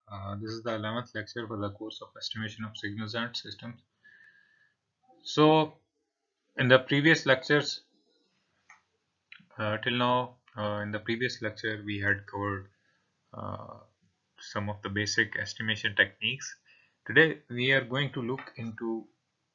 This is the 11th lecture for the course of estimation of signals and systems. So, in the previous lectures, till now, in the previous lecture, we had covered uh, some of the basic estimation techniques. Today, we are going to look into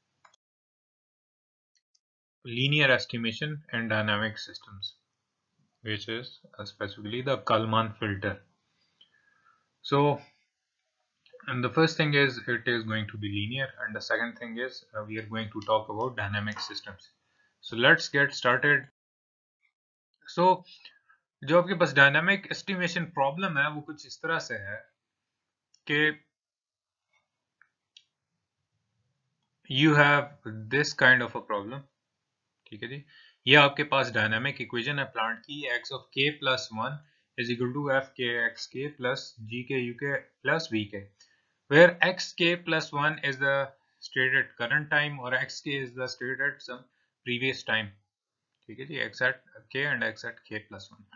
linear estimation and dynamic systems, which is specifically the Kalman filter. So, and the first thing is it is going to be linear, and the second thing is we are going to talk about dynamic systems. So let's get started. So जो आपके पास dynamic estimation problem है वो कुछ इस तरह से है कि you have this kind of a problem. ठीक है जी, ये आपके पास डायनामिक इक्वेशन है प्लांट की, x of k plus 1 is equal to f k x k plus g k u k plus v k, where x k plus 1 is the state at current time or x k is the state at some previous time. ठीक है जी, x at k and x at k plus 1.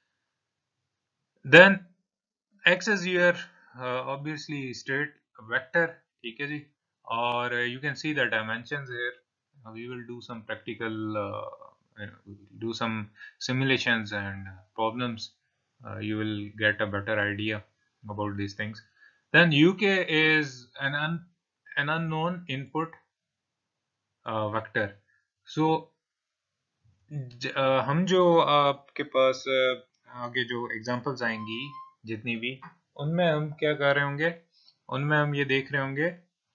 Then x is your obviously state vector. ठीक है जी, और you can see the dimensions here. We will do some practical do some simulations and problems. You will get a better idea about these things. Then uk is an unknown input vector. So हम जो आपके पास आगे जो examples आएंगी जितनी भी, उनमें हम क्या कर रहे होंगे, उनमें हम ये देख रहे होंगे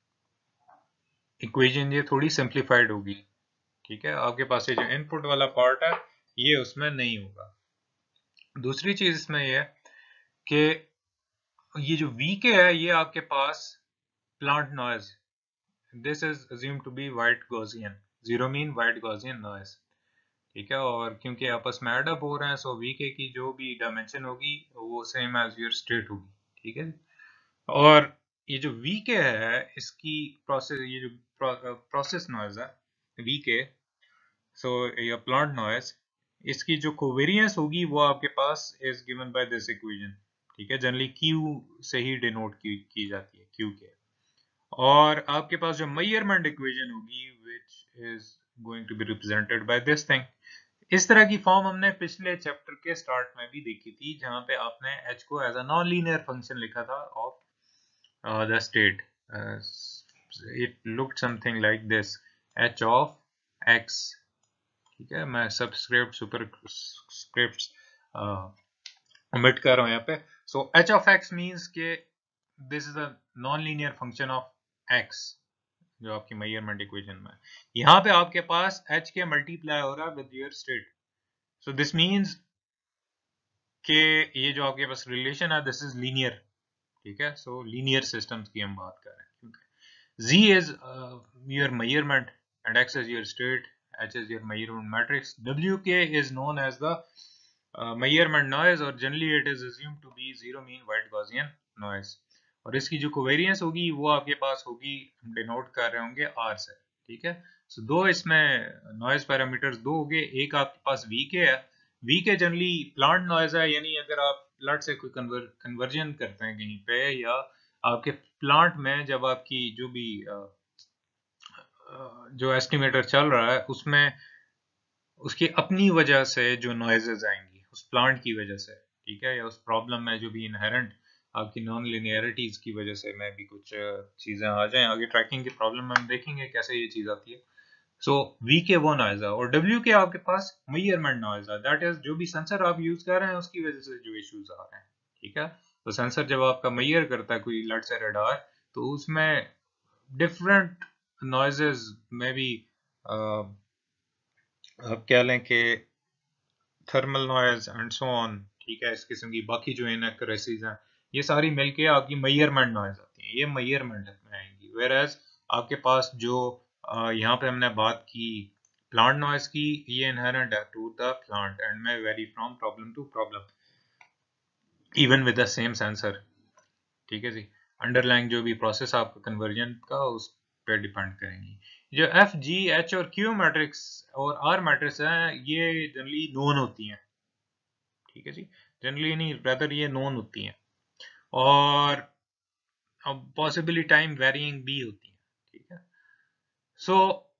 इक्वेशन ये थोड़ी सिंप्लीफाइड होगी. ठीक है, आपके पास ये जो इनपुट वाला पार्ट है ये उसमें नहीं होगा. दूसरी चीज इसमें ये है कि ये जो वीके है ये आपके पास plant noise, this is assume to be white Gaussian, zero mean white Gaussian noise. ठीक है, और क्योंकि आपस में एडअप हो रहे हैं सो वीके की जो भी डायमेंशन होगी वो सेम एज योर स्टेट होगी. ठीक है, और ये जो वीके है इसकी प्रोसेस, ये जो प्रोसेस नॉइज है वीके, सो ये प्लांट नॉइज, इसकी जो कोवेरियंस होगी वो आपके पास is given by this equation. ठीक है, जनरली क्यू से ही डिनोट की जाती है, क्यू के. और आपके पास जो मेजरमेंट इक्वेशन होगी which is going to be represented by this thing. इस तरह की फॉर्म हमने पिछले चैप्टर के स्टार्ट में भी देखी थी, जहां पे आपने h को as a non linear function लिखा था of the state. It looked something like this, h of x. ठीक है, मैं सबस्क्रिप्ट सुपर स्क्रिप्ट ओमिट कर रहा हूं यहाँ पे. So h of x means के this is a non linear function of x जो आपकी मेजरमेंट इक्वेशन में. यहाँ पे आपके पास h के मल्टीप्लाई हो रहा है with your state. So this means कि ये जो आपके पास रिलेशन है दिस इज लीनियर. ठीक है, सो लीनियर सिस्टम्स की हम बात कर रहे हैं. z is your measurement and x is your state, h is your measurement matrix, wk is known as the measurement noise or generally it is assumed to be zero mean white Gaussian noise. और इसकी जो covariance होगी वो आपके पास होगी, हम denote कर रहे होंगे r से. ठीक है, सो दो इसमें नॉइज पैरामीटर्स दो हो गए. एक आपके पास vk है, vk जनरली प्लांट नॉइज है, यानी अगर आप प्लांट से कोई कन्वर्जन करते हैं कहीं पे, या आपके प्लांट में जब आपकी जो भी जो एस्टिमेटर चल रहा है उसमें उसकी अपनी वजह से जो नॉइजेज आएंगी उस प्लांट की वजह से. ठीक है, या उस प्रॉब्लम में जो भी इनहेरेंट आपकी नॉन लिनियरिटीज की वजह से में भी कुछ चीजें आ जाएं. आगे ट्रैकिंग की प्रॉब्लम में हम देखेंगे कैसे ये चीज आती है. सो वी के वो नॉइज है और डब्ल्यू के आपके पास मेजरमेंट नॉइज है, दैट इज जो भी सेंसर आप यूज कर रहे हैं उसकी वजह से जो इश्यूज आ रहे हैं. ठीक है, तो सेंसर जब आपका मेजर करता है कोई लट से रडार, तो उसमें डिफरेंट नॉइजेस में भी आप कह लें कि thermal noise and so on. ठीक है, इस किस्म की बाकी जो इनएक्यूरेसीज हैं ये सारी मिलके आपकी मेजरमेंट नॉइज आती हैं, ये मेजरमेंट में आएंगी. वेयर एज आपके पास जो यहाँ पे हमने बात की प्लांट नॉइज की, ये इनहेरेंट है to the plant and may vary from problem to problem even with the same sensor. ठीक है जी, अंडरलाइंग जो भी प्रोसेस आपका कन्वर्जन का उस पर डिपेंड करेंगी. जो एफ जी एच और क्यू मैट्रिक्स और आर मैट्रिक्स हैं ये जनरली नोन होती हैं. ठीक है जी, जनरली नहीं, रेदर ये नोन होती हैं. और पॉसिबली टाइम वेरिंग भी होती है, ठीक है। सो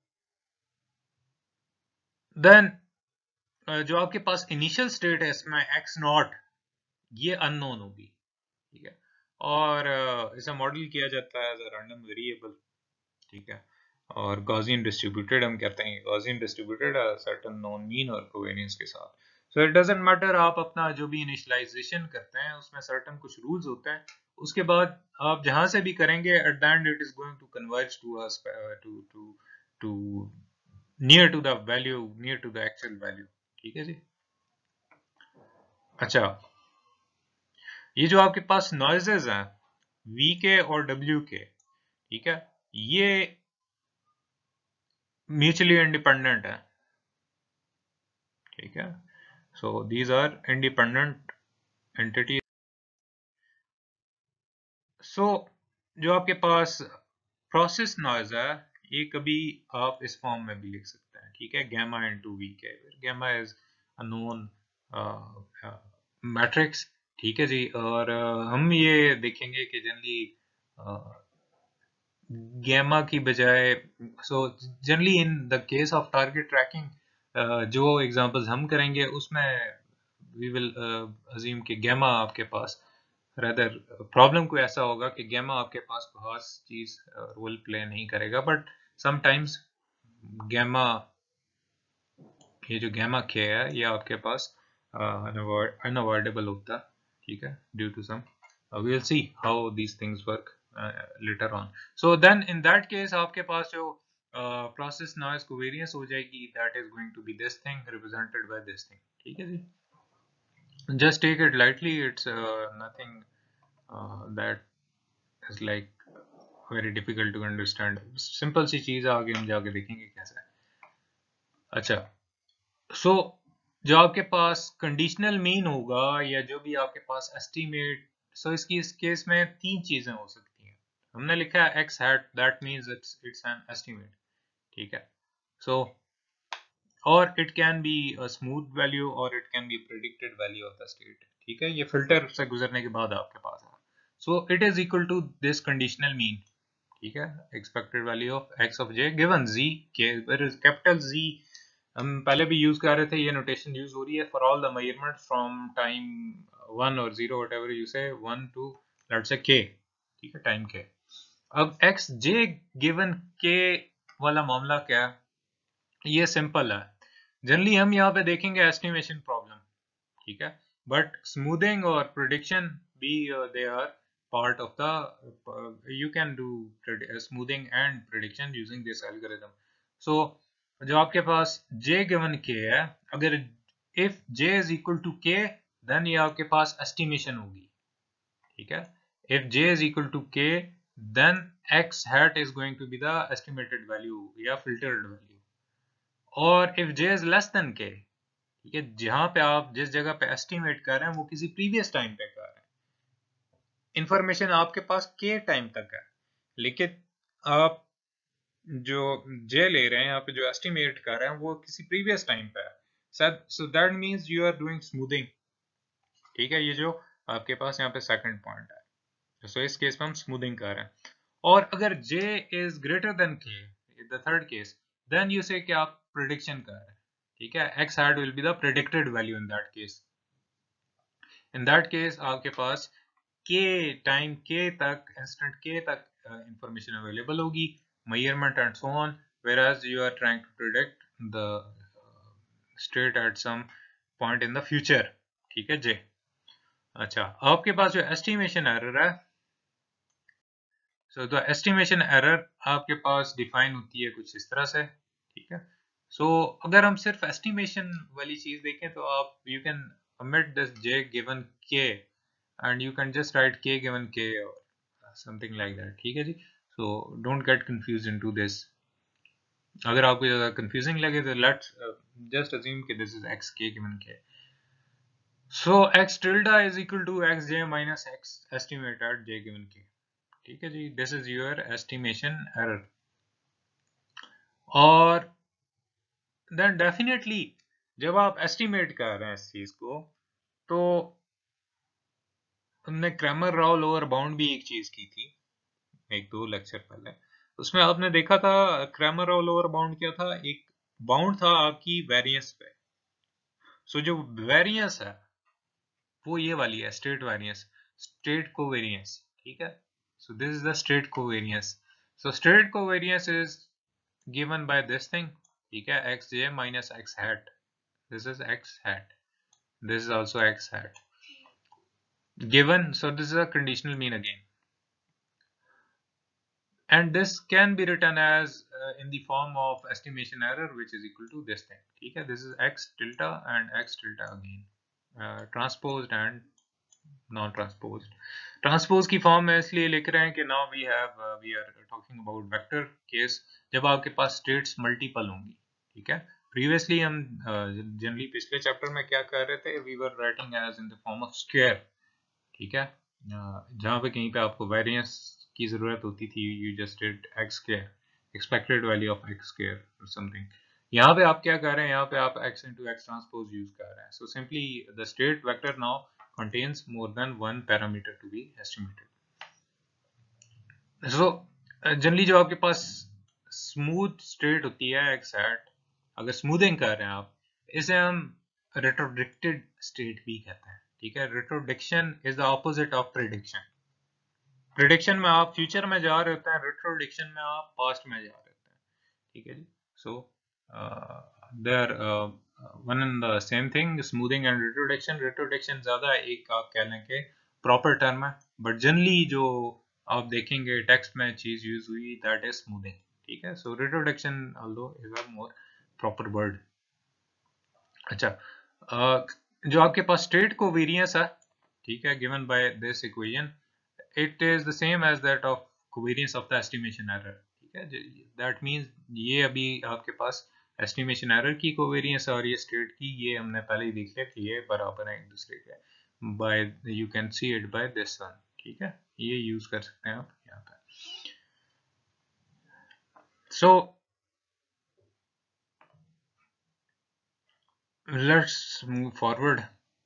देन जो आपके पास इनिशियल स्टेट है इसमें एक्स नॉट, ये अननोन होगी, ठीक है। और इसे मॉडल किया जाता है एज अ रैंडम वेरिएबल, ठीक है। और गॉसियन डिस्ट्रीब्यूटेड हम कहते हैं, Gaussian distributed certain known mean और कोवेरियंस के साथ। सो इट डजंट मैटर आप अपना जो भी इनिशियलाइजेशन करते हैं उसमें सर्टेन कुछ रूल्स होते हैं, उसके बाद आप जहां से भी करेंगे at the end it is going to converge to to near to the value, near to the actual value, ठीक है जी। अच्छा, ये जो आपके पास नॉइजेज हैं वी के और डब्ल्यू के, ठीक है, ये म्यूचुअली इंडिपेंडेंट है, ठीक है। So these are independent entity. So जो आपके पास प्रोसेस नॉइज है, ये कभी आप इस फॉर्म में भी लिख सकते हैं, ठीक है, gamma into V K. Gamma is a known matrix, ठीक है जी। और हम ये देखेंगे कि जनरली गैमा की बजाय, so generally in the case of target tracking जो एग्जांपल्स हम करेंगे उसमें वी विल अज्यूम कि गैमा आपके पास रदर प्रॉब्लम को ऐसा होगा कि गैमा आपके पास खास चीज रोल प्ले नहीं करेगा, बट समटाइम्स गैमा, ये जो गैमा के है ये आपके पास अनअवॉइडेबल होता है, ठीक है, due to some, we will see how these things work later on. So then in that case आपके पास जो process noise covariance हो जाएगी, that is going to be this thing represented by this thing, ठीक है जी। just take it lightly, it's nothing that is like very difficult to understand, simple सी चीज है, आगे हम जाके देखेंगे कैसा है। अच्छा, सो जो आपके पास कंडीशनल मीन होगा या जो भी आपके पास एस्टीमेट, सो इसकी इस केस में तीन चीजें हो सकती हैं। हमने लिखा है X hat, that means it's an estimate, ठीक है। सो और it can be a smooth value और it can be predicted value of the state, ठीक है, ये फिल्टर से गुजरने के बाद आपके पास है। So it is equal to this conditional mean, ठीक है, expected value of X of J given G K, capital जी हम पहले भी यूज कर रहे थे, ये नोटेशन यूज हो रही है for all the measurement from time 1 और 0 व्हाटएवर यू से 1 टू लेट्स से k, ठीक है, टाइम k। अब एक्स जे गिवन k वाला मामला क्या है, ये सिंपल है। जनरली हम यहाँ पे देखेंगे एस्टिमेशन प्रॉब्लम, ठीक है, बट स्मूथिंग और प्रिडिक्शन भी they are part of the you can do smoothing and prediction using this algorithm. So जो आपके पास j given k है, अगर if j is equal to k then ये आपके पास estimation होगी, ठीक है। if j is equal to k then x hat is going to be the estimated value या filtered value, और if j is less than k, ठीक है, जहां पे आप जिस जगह पे एस्टिमेट कर रहे हैं वो किसी प्रीवियस टाइम पे कर रहे हैं, इंफॉर्मेशन आपके पास के टाइम तक है, लेकिन आप जो जे ले रहे हैं यहाँ पे, जो एस्टिमेट कर रहे हैं वो किसी प्रीवियस टाइम पे है, so that means you are doing smoothing, ठीक है, ये जो आपके पास यहाँ पे सेकंड पॉइंट है। सो इस केस में हम स्मूथिंग कर रहे हैं। और अगर J is greater than K, the third case, then you say कि आप प्रिडिक्शन कर रहे हैं, ठीक है, X hat will be the predicted value in that case. In that case आपके पास के टाइम के तक, इंस्टेंट के तक इंफॉर्मेशन अवेलेबल होगी, measurement and so on, whereas you are trying to predict the state at some point in the future, ठीक है जे। अच्छा, आपके पास जो एस्टिमेशन एरर है, सो द एस्टिमेशन एरर आपके पास डिफाइन होती है कुछ इस तरह से, ठीक है। सो अगर हम सिर्फ एस्टिमेशन वाली चीज देखें तो आप you can omit this j given k and you can just write k given k or something like that, ठीक है जी। so don't get confused into this, अगर आपको ज्यादा कंफ्यूजिंग लगे तो लेट्स जस्ट अज्यूम कि दिस इज एक्स के given K. So X tilde is equal to X J minus X estimate at J given K, ठीक है जी, this is your estimation error. और देन डेफिनेटली जब आप एस्टिमेट कर रहे हैं इस चीज को, तो हमने क्रैमर राव लोअर बाउंड भी एक चीज की थी, एक दो लेक्चर पहले, उसमें आपने देखा था क्रैमर ऑल ओवर बाउंड क्या था, एक बाउंड था आपकी वेरिएंस पे। सो जो वेरिएंस है वो ये वाली है, स्टेट वेरिएंस, स्टेट कोवेरिएंस, ठीक है। So this is the state covariance. So state covariance is given by this thing, ठीक है, xj minus x hat, this is x hat, this is also x hat given. So this is a conditional mean again, and this can be written as in the form of estimation error, which is equal to this thing, ठीक है, this is x tilde and x tilde again, transposed and non transposed. Transpose की form में इसलिए लिख रहे हैं कि now we are talking about vector case, जब आपके पास स्टेट्स मल्टीपल होंगी, ठीक है। प्रीवियसली हम जनरली पिछले चैप्टर में क्या कर रहे थे, we were writing as in the form of square, ठीक है, जहां पे कहीं पे आपको वेरिएंस की जरूरत होती थी, you just did x square, expected value of x square और समथिंग। यहाँ पे आप क्या कर रहे हैं, यहाँ पे आप x into x transpose use कर रहे हैं। So simply the state vector now contains more than one parameter to be estimated. So generally जो आपके पास स्मूथ स्टेट होती है x hat, अगर स्मूथिंग कर रहे हैं आप, इसे हम रेट्रोडिक्टेड स्टेट भी कहते हैं, ठीक है। Retrodiction is the opposite of prediction. Prediction में आप फ्यूचर में जा रहे होते हैं, रेट्रोडिक्शन में आप पास्ट में जा रहे होते हैं, ठीक है जी। So they are one and the same thing, smoothing and retrodiction. Retrodiction ज्यादा एक आप कह लें कि प्रॉपर टर्म है, बट जनरली जो आप देखेंगे टेक्स्ट में चीज यूज हुई, दैट इज स्मूथिंग, ठीक है। So retrodiction although is a more proper word. अच्छा, जो आपके पास स्टेट को वेरिएंस है, ठीक है, given by this equation, it is the same as that of covariance of the estimation error, ठीक है। that means ये अभी आपके पास estimation error की covariance और ये state की, ये हमने पहले ही देख लिया कि ये बराबर है एक दूसरे के, by you can see it by this one, ठीक है, ये यूज कर सकते हैं आप यहाँ पे। so let's move forward.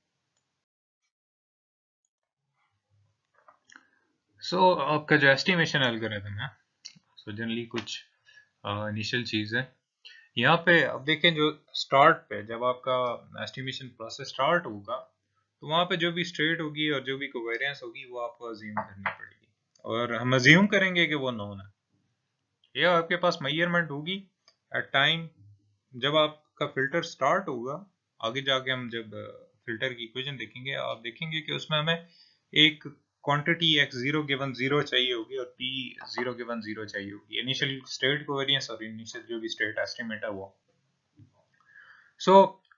so आपका जो estimation algorithm है, so जनरली कुछ इनिशियल चीज है यहाँ पे। अब देखें जो स्टार्ट पे जब आपका एस्टिमेशन प्रोसेस स्टार्ट होगा, तो वहां पे जो भी स्टेट होगी और जो भी कोवेरिएंस होगी वो आपको अज्यूम करनी पड़ेगी, और हम अज्यूम करेंगे कि वो नोन है। ये आपके पास मेजरमेंट होगी एट टाइम जब आपका फिल्टर स्टार्ट होगा। आगे जाके हम जब फिल्टर की इक्वेशन देखेंगे, आप देखेंगे कि उसमें हमें एक क्वांटिटी x0 गिवन 0 चाहिए होगी और p0 गिवन 0 चाहिए होगी, इनिशियल स्टेट कोवेरिएंस और इनिशियल जो भी स्टेट एस्टिमेट है वो। सो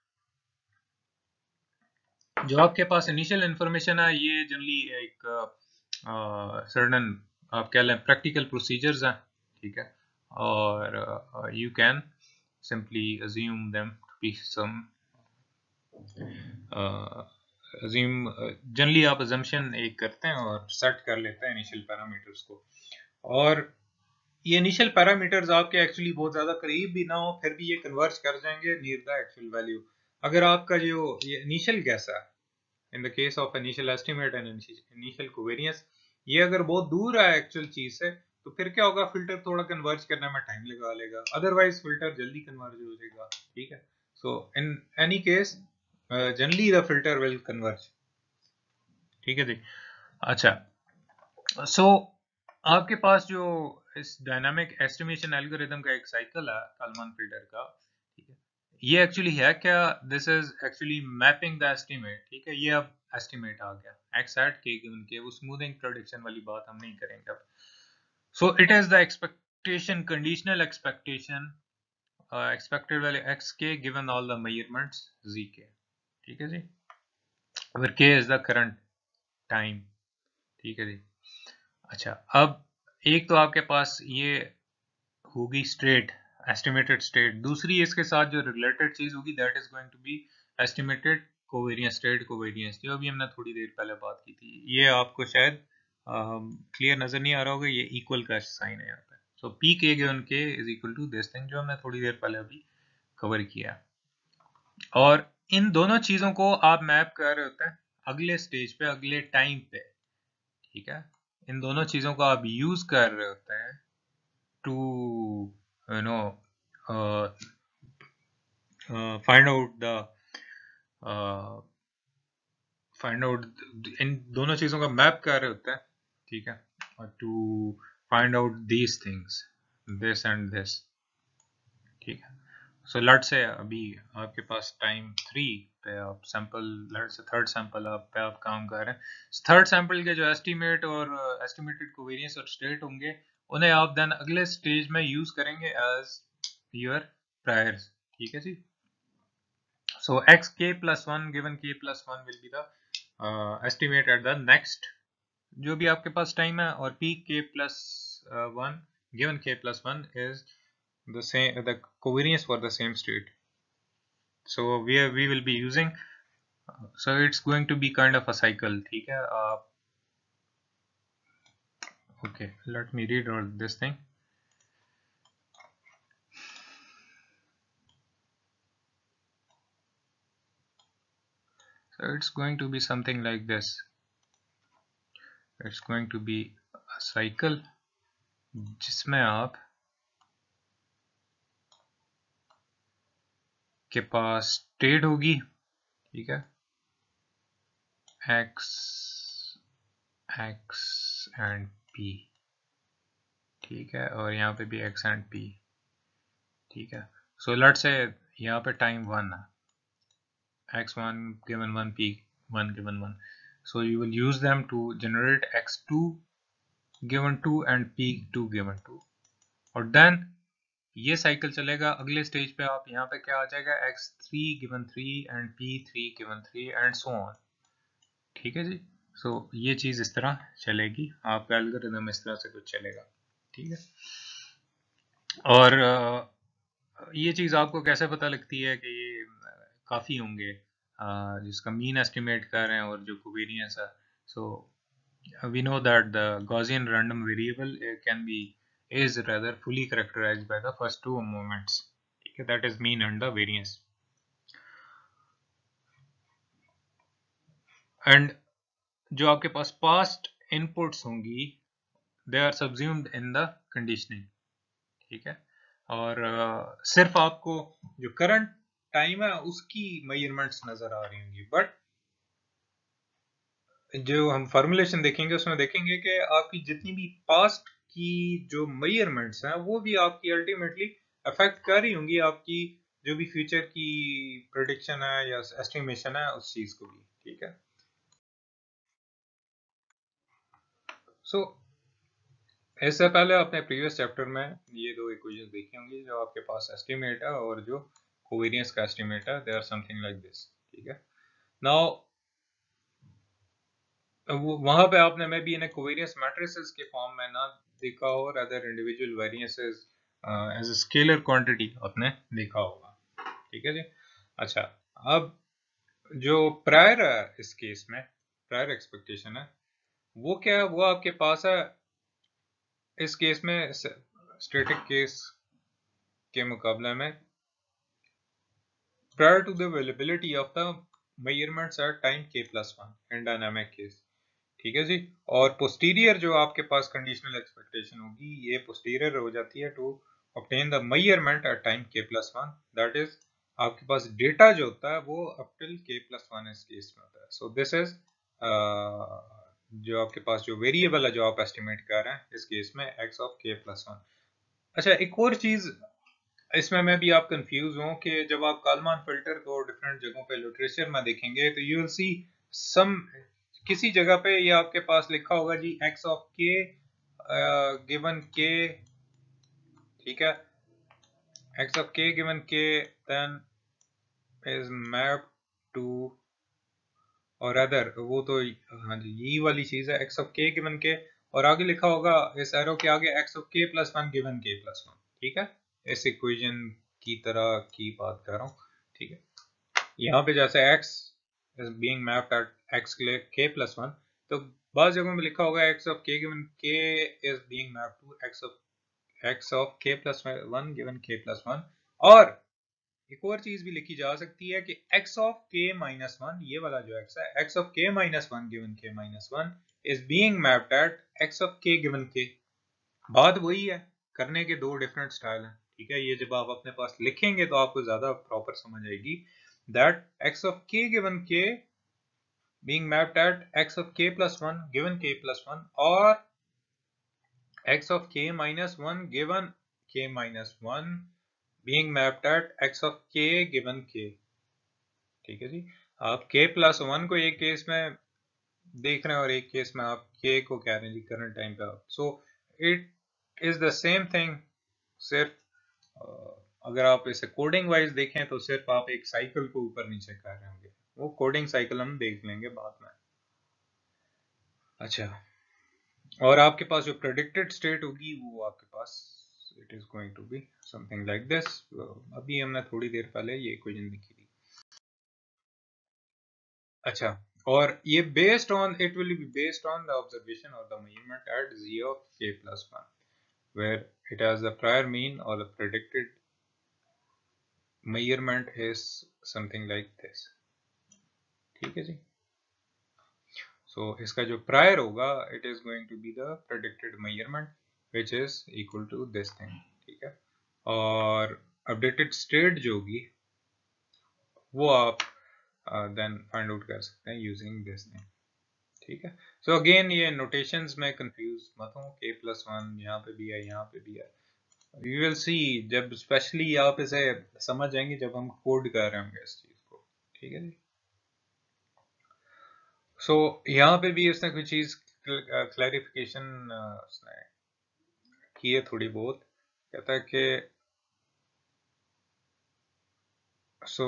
जो आपके पास इनिशियल इंफॉर्मेशन है, ये जनरली एक सर्टेन आप कह लें प्रैक्टिकल प्रोसीजर्स हैं, ठीक है, और you can simply assume them to be some assume, generally आप अजम्पशन एक करते हैं और सेट कर लेते हैं इनिशियल पैरामीटर्स को, और ये इनिशियल पैरामीटर्स आपके एक्चुअली बहुत ज्यादा करीब भी ना हो, फिर भी ये कन्वर्ज कर जाएंगे नियर द एक्चुअल वैल्यू। अगर आपका जो ये इनिशियल कैसा है, in the case of initial estimate and initial covariance, ये अगर बहुत दूर है एक्चुअल चीज से, तो फिर क्या होगा, फिल्टर थोड़ा कन्वर्ज करने में टाइम लगा लेगा, अदरवाइज फिल्टर जल्दी कन्वर्ज हो जाएगा, ठीक है। So in any case generally the filter will converge, ठीक है जी। अच्छा, सो आपके पास जो इस डायनामिक एस्टिमेशन एल्गोरिथम का एक साइकिल है कलमान फिल्टर का, ठीक है, ये एक्चुअली है क्या, this is actually mapping the estimate, ठीक है। ये अब एस्टिमेट आ गया एक्स हैट के गिवन के, वो स्मूथिंग प्रेडिक्शन वाली बात हम नहीं करेंगे अब। So it is the expectation, conditional expectation, expected value x के given all the measurements z k, ठीक है जी, अगर के इज द करंट टाइम, ठीक है जी। अच्छा, अब एक तो आपके पास ये होगी स्टेट, एस्टिमेटेड स्टेट, दूसरी इसके साथ जो रिलेटेड चीज होगी that is going to be estimated covariance, state covariance, जो अभी हमने थोड़ी देर पहले बात की थी। ये आपको शायद क्लियर नजर नहीं आ रहा होगा, ये इक्वल का साइन है यहाँ पे। So P k given k is equal to this thing, जो हमने थोड़ी देर पहले अभी कवर किया, और इन दोनों चीजों को आप मैप कर रहे होते हैं अगले स्टेज पे, अगले टाइम पे, ठीक है। इन दोनों चीज़ों को आप यूज़ कर रहे होते हैं to you know find out the इन दोनों चीज़ों का मैप कर रहे होते हैं, ठीक है, to find out these things, this and this, ठीक है। सो लेट्स से अभी आपके पास टाइम 3 पे आप sample, let's say third sample पे आप काम कर रहे हैं। थर्ड सैंपल के जो एस्टीमेट और एस्टिमेटेड कोवेरिएंस और स्टेट होंगे उन्हें आप देन अगले स्टेज में यूज करेंगे एज योर प्रायर्स, ठीक है जी। So xk plus 1 given k plus 1 will be the estimate at the next जो भी आपके पास टाइम है, और pk plus 1 given k plus 1 is the same, the covariance for the same state. So we will be using, so it's going to be kind of a cycle, ठीक है। Okay, let me read all this thing. So it's going to be something like this. It's going to be a cycle जिसमें आप के पास state होगी, ठीक है, x and p, ठीक है, और यहाँ पे भी x एंड p, ठीक है। सो लेट्स से यहाँ पे टाइम 1 है, x1 given 1 p1 given 1, so you will use them to generate x2 given 2 and p2 given 2, और देन ये साइकिल चलेगा अगले स्टेज पे, आप यहाँ पे क्या आ जाएगा x3 given 3 and p3 given 3 and so on, ठीक है जी। सो ये चीज इस तरह चलेगी, आपका एल्गोरिथम इस तरह से कुछ चलेगा, ठीक है। और ये चीज आपको कैसे पता लगती है कि ये काफी होंगे, जिसका मीन एस्टिमेट कर रहे हैं और जो कोवेरिएंस है। सो we know that the Gaussian random variable can be is rather fully characterized by the first two moments, ठीक है, that is mean and the variance. And जो आपके पास past inputs होंगी they are subsumed in the conditioning, ठीक है, और सिर्फ आपको जो करंट टाइम है उसकी मेजरमेंट्स नजर आ रही होंगी, बट जो हम फॉर्मुलेशन देखेंगे उसमें देखेंगे कि आपकी जितनी भी पास्ट की जो मेजरमेंट्स हैं वो भी आपकी अल्टीमेटली अफेक्ट कर रही होंगी आपकी जो भी फ्यूचर की प्रेडिक्शन है या एस्टिमेशन है उस चीज को भी, ठीक है। सो इससे पहले आपने प्रीवियस चैप्टर में ये दो इक्वेशंस देखी होंगी, जो आपके पास एस्टिमेट है और जो कोवेरिएंस का एस्टिमेट है, they are something like this, ठीक है। नाउ वहां पे आपने मे भी इन्हें कोवेरियंस मैट्रिसेस के फॉर्म में ना देखा हो, other individual variances as a scalar quantity आपने देखा होगा, ठीक है जी। अच्छा, अब जो प्रायर है इस केस में, प्रायर एक्सपेक्टेशन है वो क्या है, वो आपके पास है इस केस में स्टैटिक केस के मुकाबले में prior to the availability of the measurements at time k+1 in dynamic case, ठीक है जी। और पोस्टीरियर जो आपके पास कंडीशनल एक्सपेक्टेशन होगी, ये पोस्टीरियर हो जाती है to obtain the measurement at time k+1, that is आपके पास डेटा जो होता है वो अप टिल k+1 इस केस में होता है। सो दिस इज जो आपके पास जो वेरिएबल है जो आप एस्टिमेट कर रहे हैं इस केस में x ऑफ k+1। अच्छा, एक और चीज इसमें मैं भी आप कंफ्यूज हूं कि जब आप कालमान फिल्टर को डिफरेंट जगहों पे लिटरेचर में देखेंगे तो यू विल सी सम, किसी जगह पे ये आपके पास लिखा होगा जी x of k given k, ठीक है, x of k given k then is map to, और अदर वो तो हाँ जी यही वाली चीज है x of k given k, और आगे लिखा होगा इस एरो के आगे x of k+1 given k+1, ठीक है, इस इक्वेशन की तरह की बात कर रहा हूँ, ठीक है। यहाँ पे जैसे x is being mapped at x k+1, तो बाद जगहों में लिखा होगा x of k given k is being mapped to x of k+1 given k+1, और एक और चीज भी लिखी जा सकती है कि x of k-1, ये वाला जो x है, x of k-1 given k-1 is being mapped at x of k given k. बात वही है, करने के दो डिफरेंट स्टाइल हैं, ठीक है। ये जब आप अपने पास लिखेंगे तो आपको ज्यादा प्रॉपर समझ आएगी। That x of k given k being mapped at x of k plus 1 given k plus 1 or x of k minus 1 given k minus 1 being mapped at x of k given k। ठीक है जी, आप k plus 1 को एक case में देख रहे हैं और एक केस में आप k को कह रहे हैं जी करंट टाइम पे आप। So it is the same thing, सिर्फ अगर आप इसे कोडिंग वाइज देखें तो सिर्फ आप एक साइकिल को ऊपर नीचे कर रहे होंगे, वो कोडिंग साइकिल हम देख लेंगे बाद में। अच्छा, और आपके पास जो प्रेडिक्टेड स्टेट होगी वो आपके पास it is going to be something like this. अभी हमने थोड़ी देर पहले ये इक्वेशन लिखी थी। अच्छा, और ये based on it will be based on the observation और the measurement at z of k plus 1 where it has the prior mean or the predicted measurement is something like this। ठीक है जी, so इसका जो prior होगा it is going to be the predicted measurement which is equal to this thing। ठीक है, और updated state जो होगी वो आप देन फाइंड आउट कर सकते हैं यूजिंग दिस थिंग। ठीक है, सो अगेन ये नोटेशंस में कंफ्यूज मत हो, k plus 1 यहाँ पे भी है यहाँ पे भी है, यू विल सी जब स्पेशली आप इसे समझ जाएंगे जब हम कोड कर रहे होंगे इस चीज को। ठीक है जी, सो यहाँ पे भी उसने कुछ चीज क्लैरिफिकेशन उसने की है थोड़ी बहुत। कहता है कि so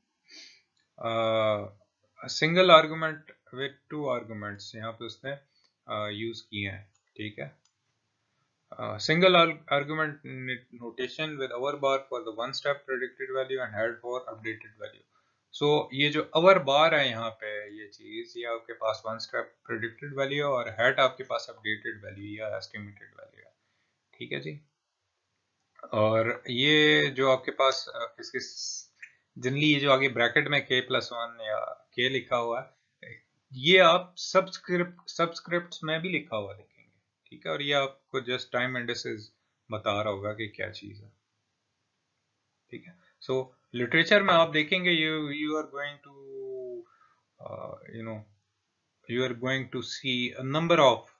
single argument with two arguments यहाँ पे उसने यूज किए हैं। ठीक है, single argument notation with our bar for the one step predicted value and head for updated value। so ये जो our bar है यहाँ पे ये चीज, ये आपके पास one step predicted value और head आपके पास updated value या estimated value है। ठीक है जी, और ये जो आपके पास इसके जनरली ये जो आगे ब्रैकेट में k plus 1 या k लिखा हुआ है, ये आप सबस्क्रिप्ट्स में भी लिखा हुआ देखेंगे। ठीक है, और ये आपको जस्ट टाइम इंडिसेस बता रहा होगा कि क्या चीज है। ठीक है, सो लिटरेचर में आप देखेंगे you are going to you know you are going to see a number of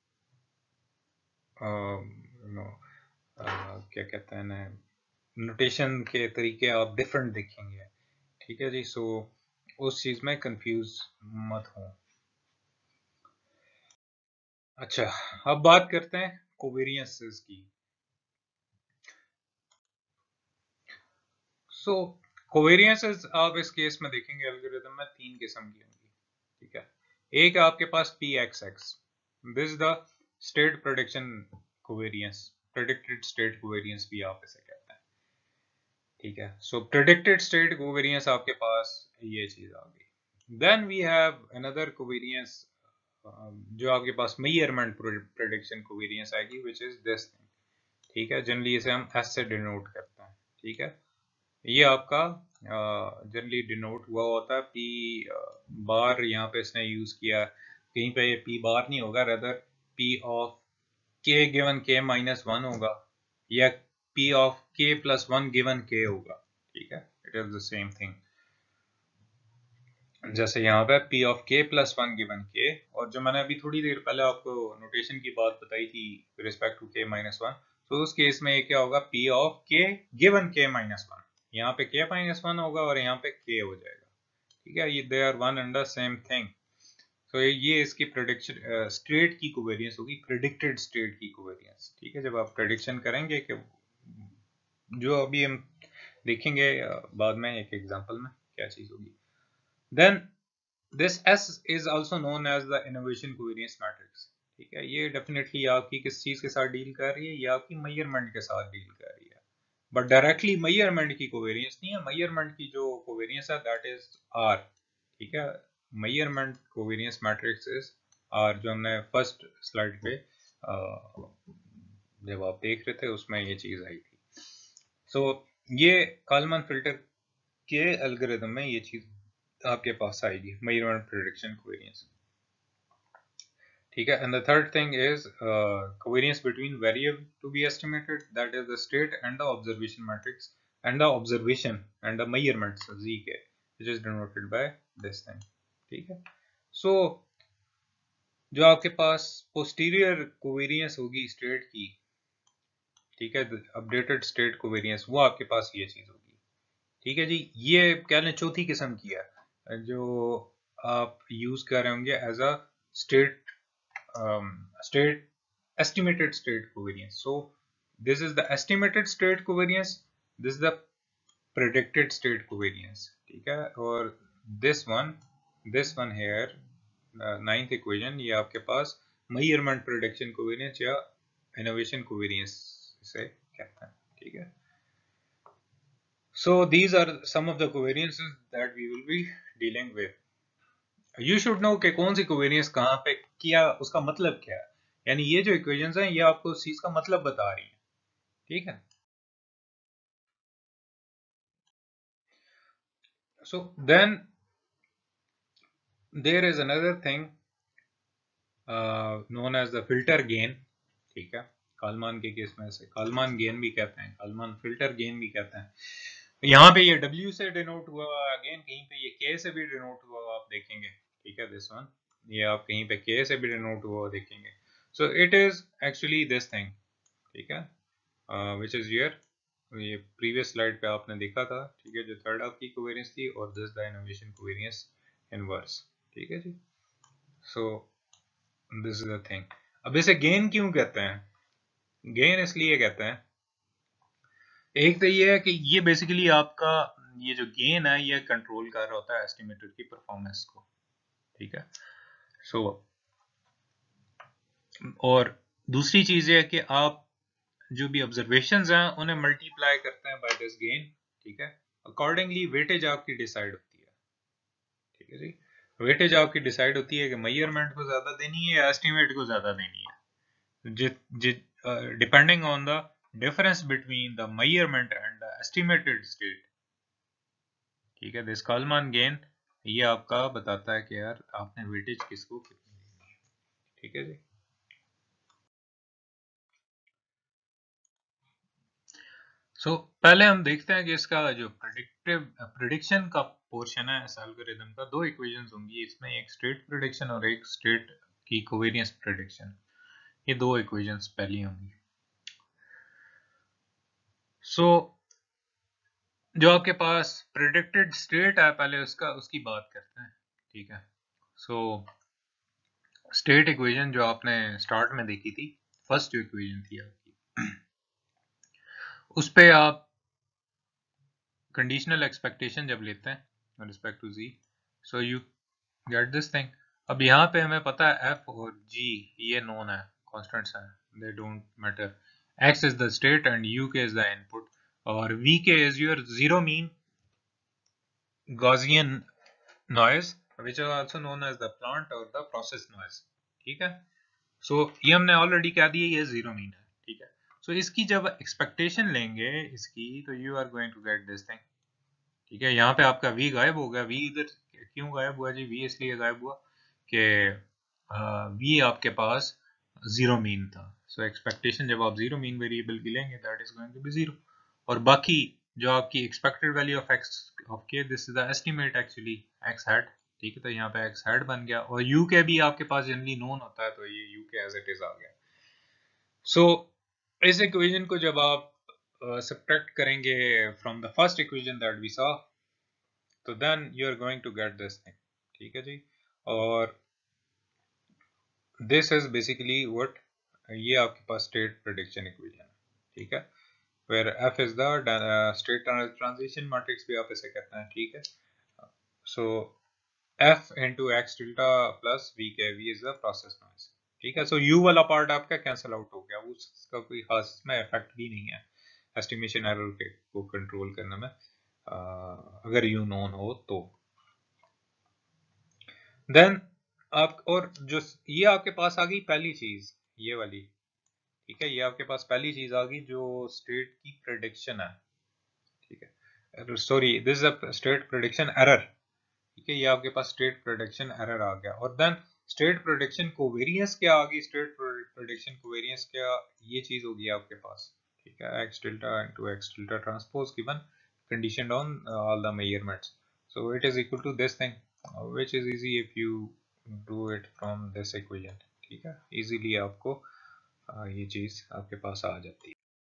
you know क्या कहते हैं ना, नोटेशन के तरीके आप डिफरेंट देखेंगे। ठीक है जी, सो उस चीज में कंफ्यूज मत हो। अच्छा, अब बात करते हैं कोवेरियंसेस की। सो कोवेरियंसेस आप इस केस में देखेंगे एल्गोरिथम में तीन किस्म की होंगी। ठीक है, एक आपके पास PXX, this the state prediction covariance, predicted state covariance भी आप इसे कहते हैं। ठीक है, सो प्रेडिक्टेड स्टेट कोवेरियंस आपके पास ये चीज आ गई। Then we have another covariance जो आपके पास मेजरमेंट प्रेडिक्शन कोवेरियंस आएगी व्हिच इज दिस थिंग। ठीक है, जनरली इसे हम S से डिनोट करते हैं। ठीक है, ये आपका जनरली डिनोट हुआ होता है P बार, यहाँ पे इसने यूज किया, कहीं पे ये P बार नहीं होगा, rather P of K given K minus 1 होगा या P of K plus 1 given K होगा। ठीक है, it is the same thing, जैसे यहाँ पे P of K plus 1 given K, और जो मैंने अभी थोड़ी देर पहले आपको नोटेशन की बात बताई थी रिस्पेक्ट टू K माइनस 1, तो उस केस में ये क्या होगा, P of K given K minus 1, यहाँ पे K माइनस 1 होगा और यहाँ पे K हो जाएगा। ठीक है, ये they are one and the same thing. तो ये इसकी प्रेडिक्शन स्टेट की कोवेरियंस होगी, प्रेडिक्टेड स्टेट की कोवेरियंस। ठीक है, जब आप प्रेडिक्शन करेंगे कि जो अभी हम देखेंगे बाद में एक एग्जांपल में क्या चीज होगी। Then this S is also known as the innovation covariance matrix। ठीक है, ये डेफिनेटली आपकी किस चीज के साथ डील कर रही है, ये आपकी मेजरमेंट के साथ डील कर रही है, बट डायरेक्टली मेजरमेंट की कोवेरियंस नहीं है। मेजरमेंट की जो कोवेरियंस है दैट इज R। ठीक है, measurement covariance matrix is R, जो हमने फर्स्ट स्लाइड पे जब आप देख रहे थे उसमें ये चीज आई थी। सो ये काल्मन फिल्टर के एल्गोरिथम में ये चीज आपके पास आएगी, मेजरमेंट प्रेडिक्शन कोवेरियंस। ठीक है। And the third thing is covariance between variable to be estimated, that is the state and the observation matrix and the observation and the measurements z k, which is denoted by this thing. ठीक है। So जो आपके पास posterior covariance होगी state की, ठीक है, updated state covariance, वो आपके पास ये चीज होगी। ठीक है जी। ये क्या लें, चौथी किस्म की है जो आप यूज कर रहे होंगे as a state state estimated state covariance. So this is the estimated state covariance, this is the predicted state covariance। ठीक है। और this one here, ninth equation, ये आपके पास measurement prediction covariance या innovation covariance इसे कहते हैं। ठीक है। So these are some of the covariances that we will be dealing with। You should know कि कौन सी covariance कहाँ पे क्या, उसका मतलब क्या है। यानी ये जो इक्वेशंस हैं ये आपको उस चीज का मतलब बता रही हैं। ठीक है। So then there is another thing known as the filter gain। ठीक है। कालमान के केस में से कालमान गेन भी कहते हैं, कालमान फिल्टर गेन भी कहते हैं। यहाँ पे ये W से डिनोट हुआ अगेन, कहीं पे ये K से भी डिनोट हुआ आप देखेंगे। ठीक है। दिस वन, ये आप कहीं पे K से भी डिनोट हुआ देखेंगे। So it is actually this thing. ठीक है। विच इज हियर, ये प्रीवियस स्लाइड पे आपने देखा था। ठीक है। जो थर्ड आपकी कोवेरियंस थी, और this the innovation covariance inverse. ठीक है जी। So this is the thing. अब इसे गेन क्यों कहते हैं? गेन इसलिए कहते हैं, एक तो ये है कि ये बेसिकली आपका ये जो गेन है ये कंट्रोल कर रहा होता है एस्टिमेटर की परफॉर्मेंस को। ठीक है। सो और दूसरी चीज ये है कि आप जो भी ऑब्जर्वेशंस हैं उन्हें मल्टीप्लाई करते हैं बाय दिस गेन। ठीक है। अकॉर्डिंगली वेटेज आपकी डिसाइड होती है। ठीक है जी। वेटेज आपकी डिसाइड होती है कि मेजरमेंट को ज्यादा देनी है या एस्टिमेट को ज्यादा देनी है, depending on the difference between the measurement and the estimated state. ठीक है। दिस काल्मान गेन ये आपका बताता है कि यार आपने वेटेज किसको कितनी देनी है। ठीक है जी। पहले हम देखते हैं कि इसका जो प्रिडिक्शन का पोर्शन है इस एल्गोरिथम का, दो इक्वेशंस होंगी इसमें, एक स्टेट प्रिडिक्शन और एक स्टेट की कोवेरियंस प्रिडिक्शन। ये दो इक्वेशंस पहली होंगी। सो जो आपके पास प्रिडिक्टेड स्टेट है, पहले उसकी बात करते हैं। ठीक है। सो स्टेट इक्वेशन जो आपने स्टार्ट में देखी थी, फर्स्ट जो इक्वेशन थी आपकी, उस पे आप कंडीशनल एक्सपेक्टेशन जब लेते हैं respect to z, so you get this thing. अब यहाँ पे हमें पता है एफ और जी ये नोन है, कॉन्स्टेंट्स हैं, they don't matter. X is the state and u k is the input, और v k is your zero mean Gaussian noise which are also known as the plant और the process noise. ठीक है। सो ये हमने already कह दिया ये zero mean है। ठीक है। सो इसकी जब एक्सपेक्टेशन लेंगे इसकी, तो you are going to get this thing. ठीक है। यहाँ पे आपका v गायब हो गया। v इधर क्यों गायब हुआ जी? v इसलिए गायब हुआ कि v आपके पास जीरो मीन था। सो एक्सपेक्टेशन जब आप जीरो मीन वेरिएबल की लेंगे that is going to be zero. और बाकी जो आपकी expected value of x of k, this is the estimate actually x hat. ठीक है। तो यहाँ पे x हैट बन गया, और u के भी आपके पास जनरली नोन होता है, तो ये u के एज इट इज आ गया। सो इस इक्वेशन को जब आप सब्ट्रैक्ट करेंगे from the first equation that we saw, तो then you are going to get this thing. ठीक है जी। और दिस इज बेसिकली व्हाट, ये आपके पास स्टेट प्रेडिक्शन इक्वेशन है। ठीक है। Where F is the state transition matrix भी आप इसे कहते हैं। ठीक है। So F into x tilde plus v k, v is the process noise. ठीक है। सो यू वाला पार्ट आपका कैंसिल आउट हो गया, उसका कोई खास में इफेक्ट भी नहीं है एस्टिमेशन एरर को कंट्रोल करने में, अगर यू नोन हो तो। देन आप, और जो ये आपके पास आ गई पहली चीज, ये वाली। ठीक है। ये आपके पास पहली चीज आ गई जो स्टेट की प्रेडिक्शन है। ठीक है। Sorry, this is a state prediction error. ठीक है। ये आपके पास स्टेट प्रेडिक्शन एरर आ गया। और देन स्टेट प्रेडिक्शन कोवेरियंस क्या आ गई, स्टेट प्रेडिक्शन कोवेरियंस क्या, ये चीज होगी आपके पास, ठीक है, x delta into x delta transpose given conditioned on all the measurements, so it is equal to this thing, which is easy if you do it from this equation, ठीक है, easily आपको ये चीज आपके पास आ जाती है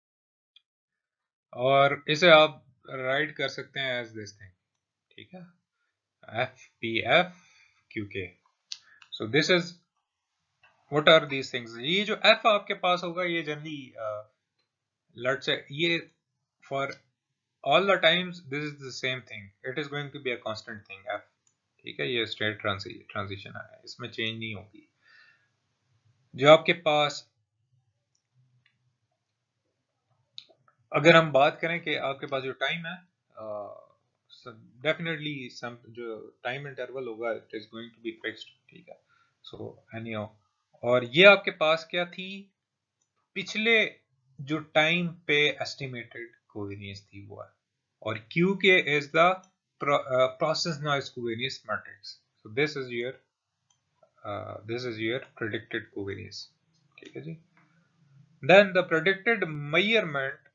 और इसे आप राइट कर सकते हैं एज दिस थिंग, ठीक है, F P F Q k, so this is what are these things, ये जो एफ आपके पास होगा ये जनरली लेट्स से ये for all the times this is the same thing, it is going to be a constant thing f, ठीक है, ये state transition है, इसमें चेंज नहीं होगी। जो आपके पास अगर हम बात करें कि आपके पास जो टाइम है डेफिनेटली सम जो टाइम इंटरवल होगा it is going to be fixed, ठीक है, सो एनीहाउ, और ये आपके पास क्या थी, पिछले जो टाइम पे एस्टिमेटेड कोवेरियंस थी वो है, और Q के is the process noise covariance matrix. So this is your predicted covariance. ठीक है जी. Then the predicted measurement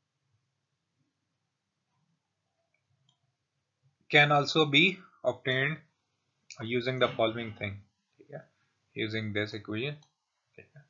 can also be obtained using the following thing. ठीक है, using this equation. ठीक है.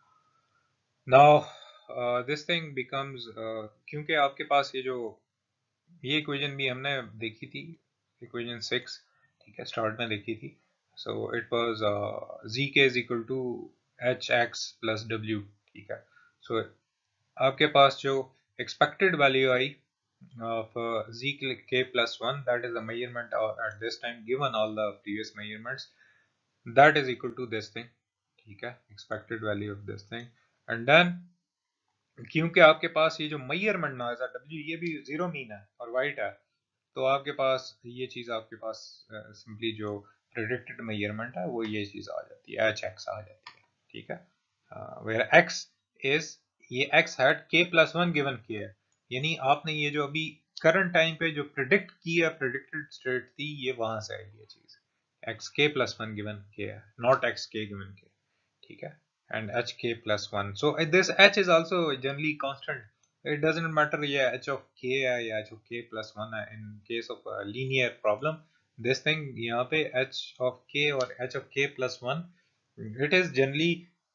Now this thing becomes क्योंकि आपके पास ये इक्वेशन भी हमने देखी थी, इक्वेशन 6, ठीक है, स्टार्ट में देखी थी, so it was zk is equal to hx plus w, ठीक है, सो आपके पास जो expected value I of zk plus 1, that is the measurement at this time given all the previous measurements, that is equal to this thing, ठीक है, expected value of this thing, and then क्योंकि आपके पास ये जो measurement noise है W, ये भी जीरो मीन है और वाइट है, तो आपके पास ये चीज आपके पास सिंपली जो प्रेडिक्टेड मेजरमेंट है वो ये चीज आ जाती है, hx आ जाती है, ठीक है, वेयर x इज ये x hat k plus 1 given k है, यानी आपने ये जो अभी करंट टाइम पे जो प्रिडिक्ट की है, प्रेडिक्टेड स्टेट थी, ये वहां से आई ये चीज, x k plus 1 given k है, not x k given k, ठीक है, and hk plus 1, so this h is also generally constant, it doesn't matter ये h of k है या h of k plus 1 है, in case of a linear problem this thing यहाँ पे h of k और h of k plus 1 it is generally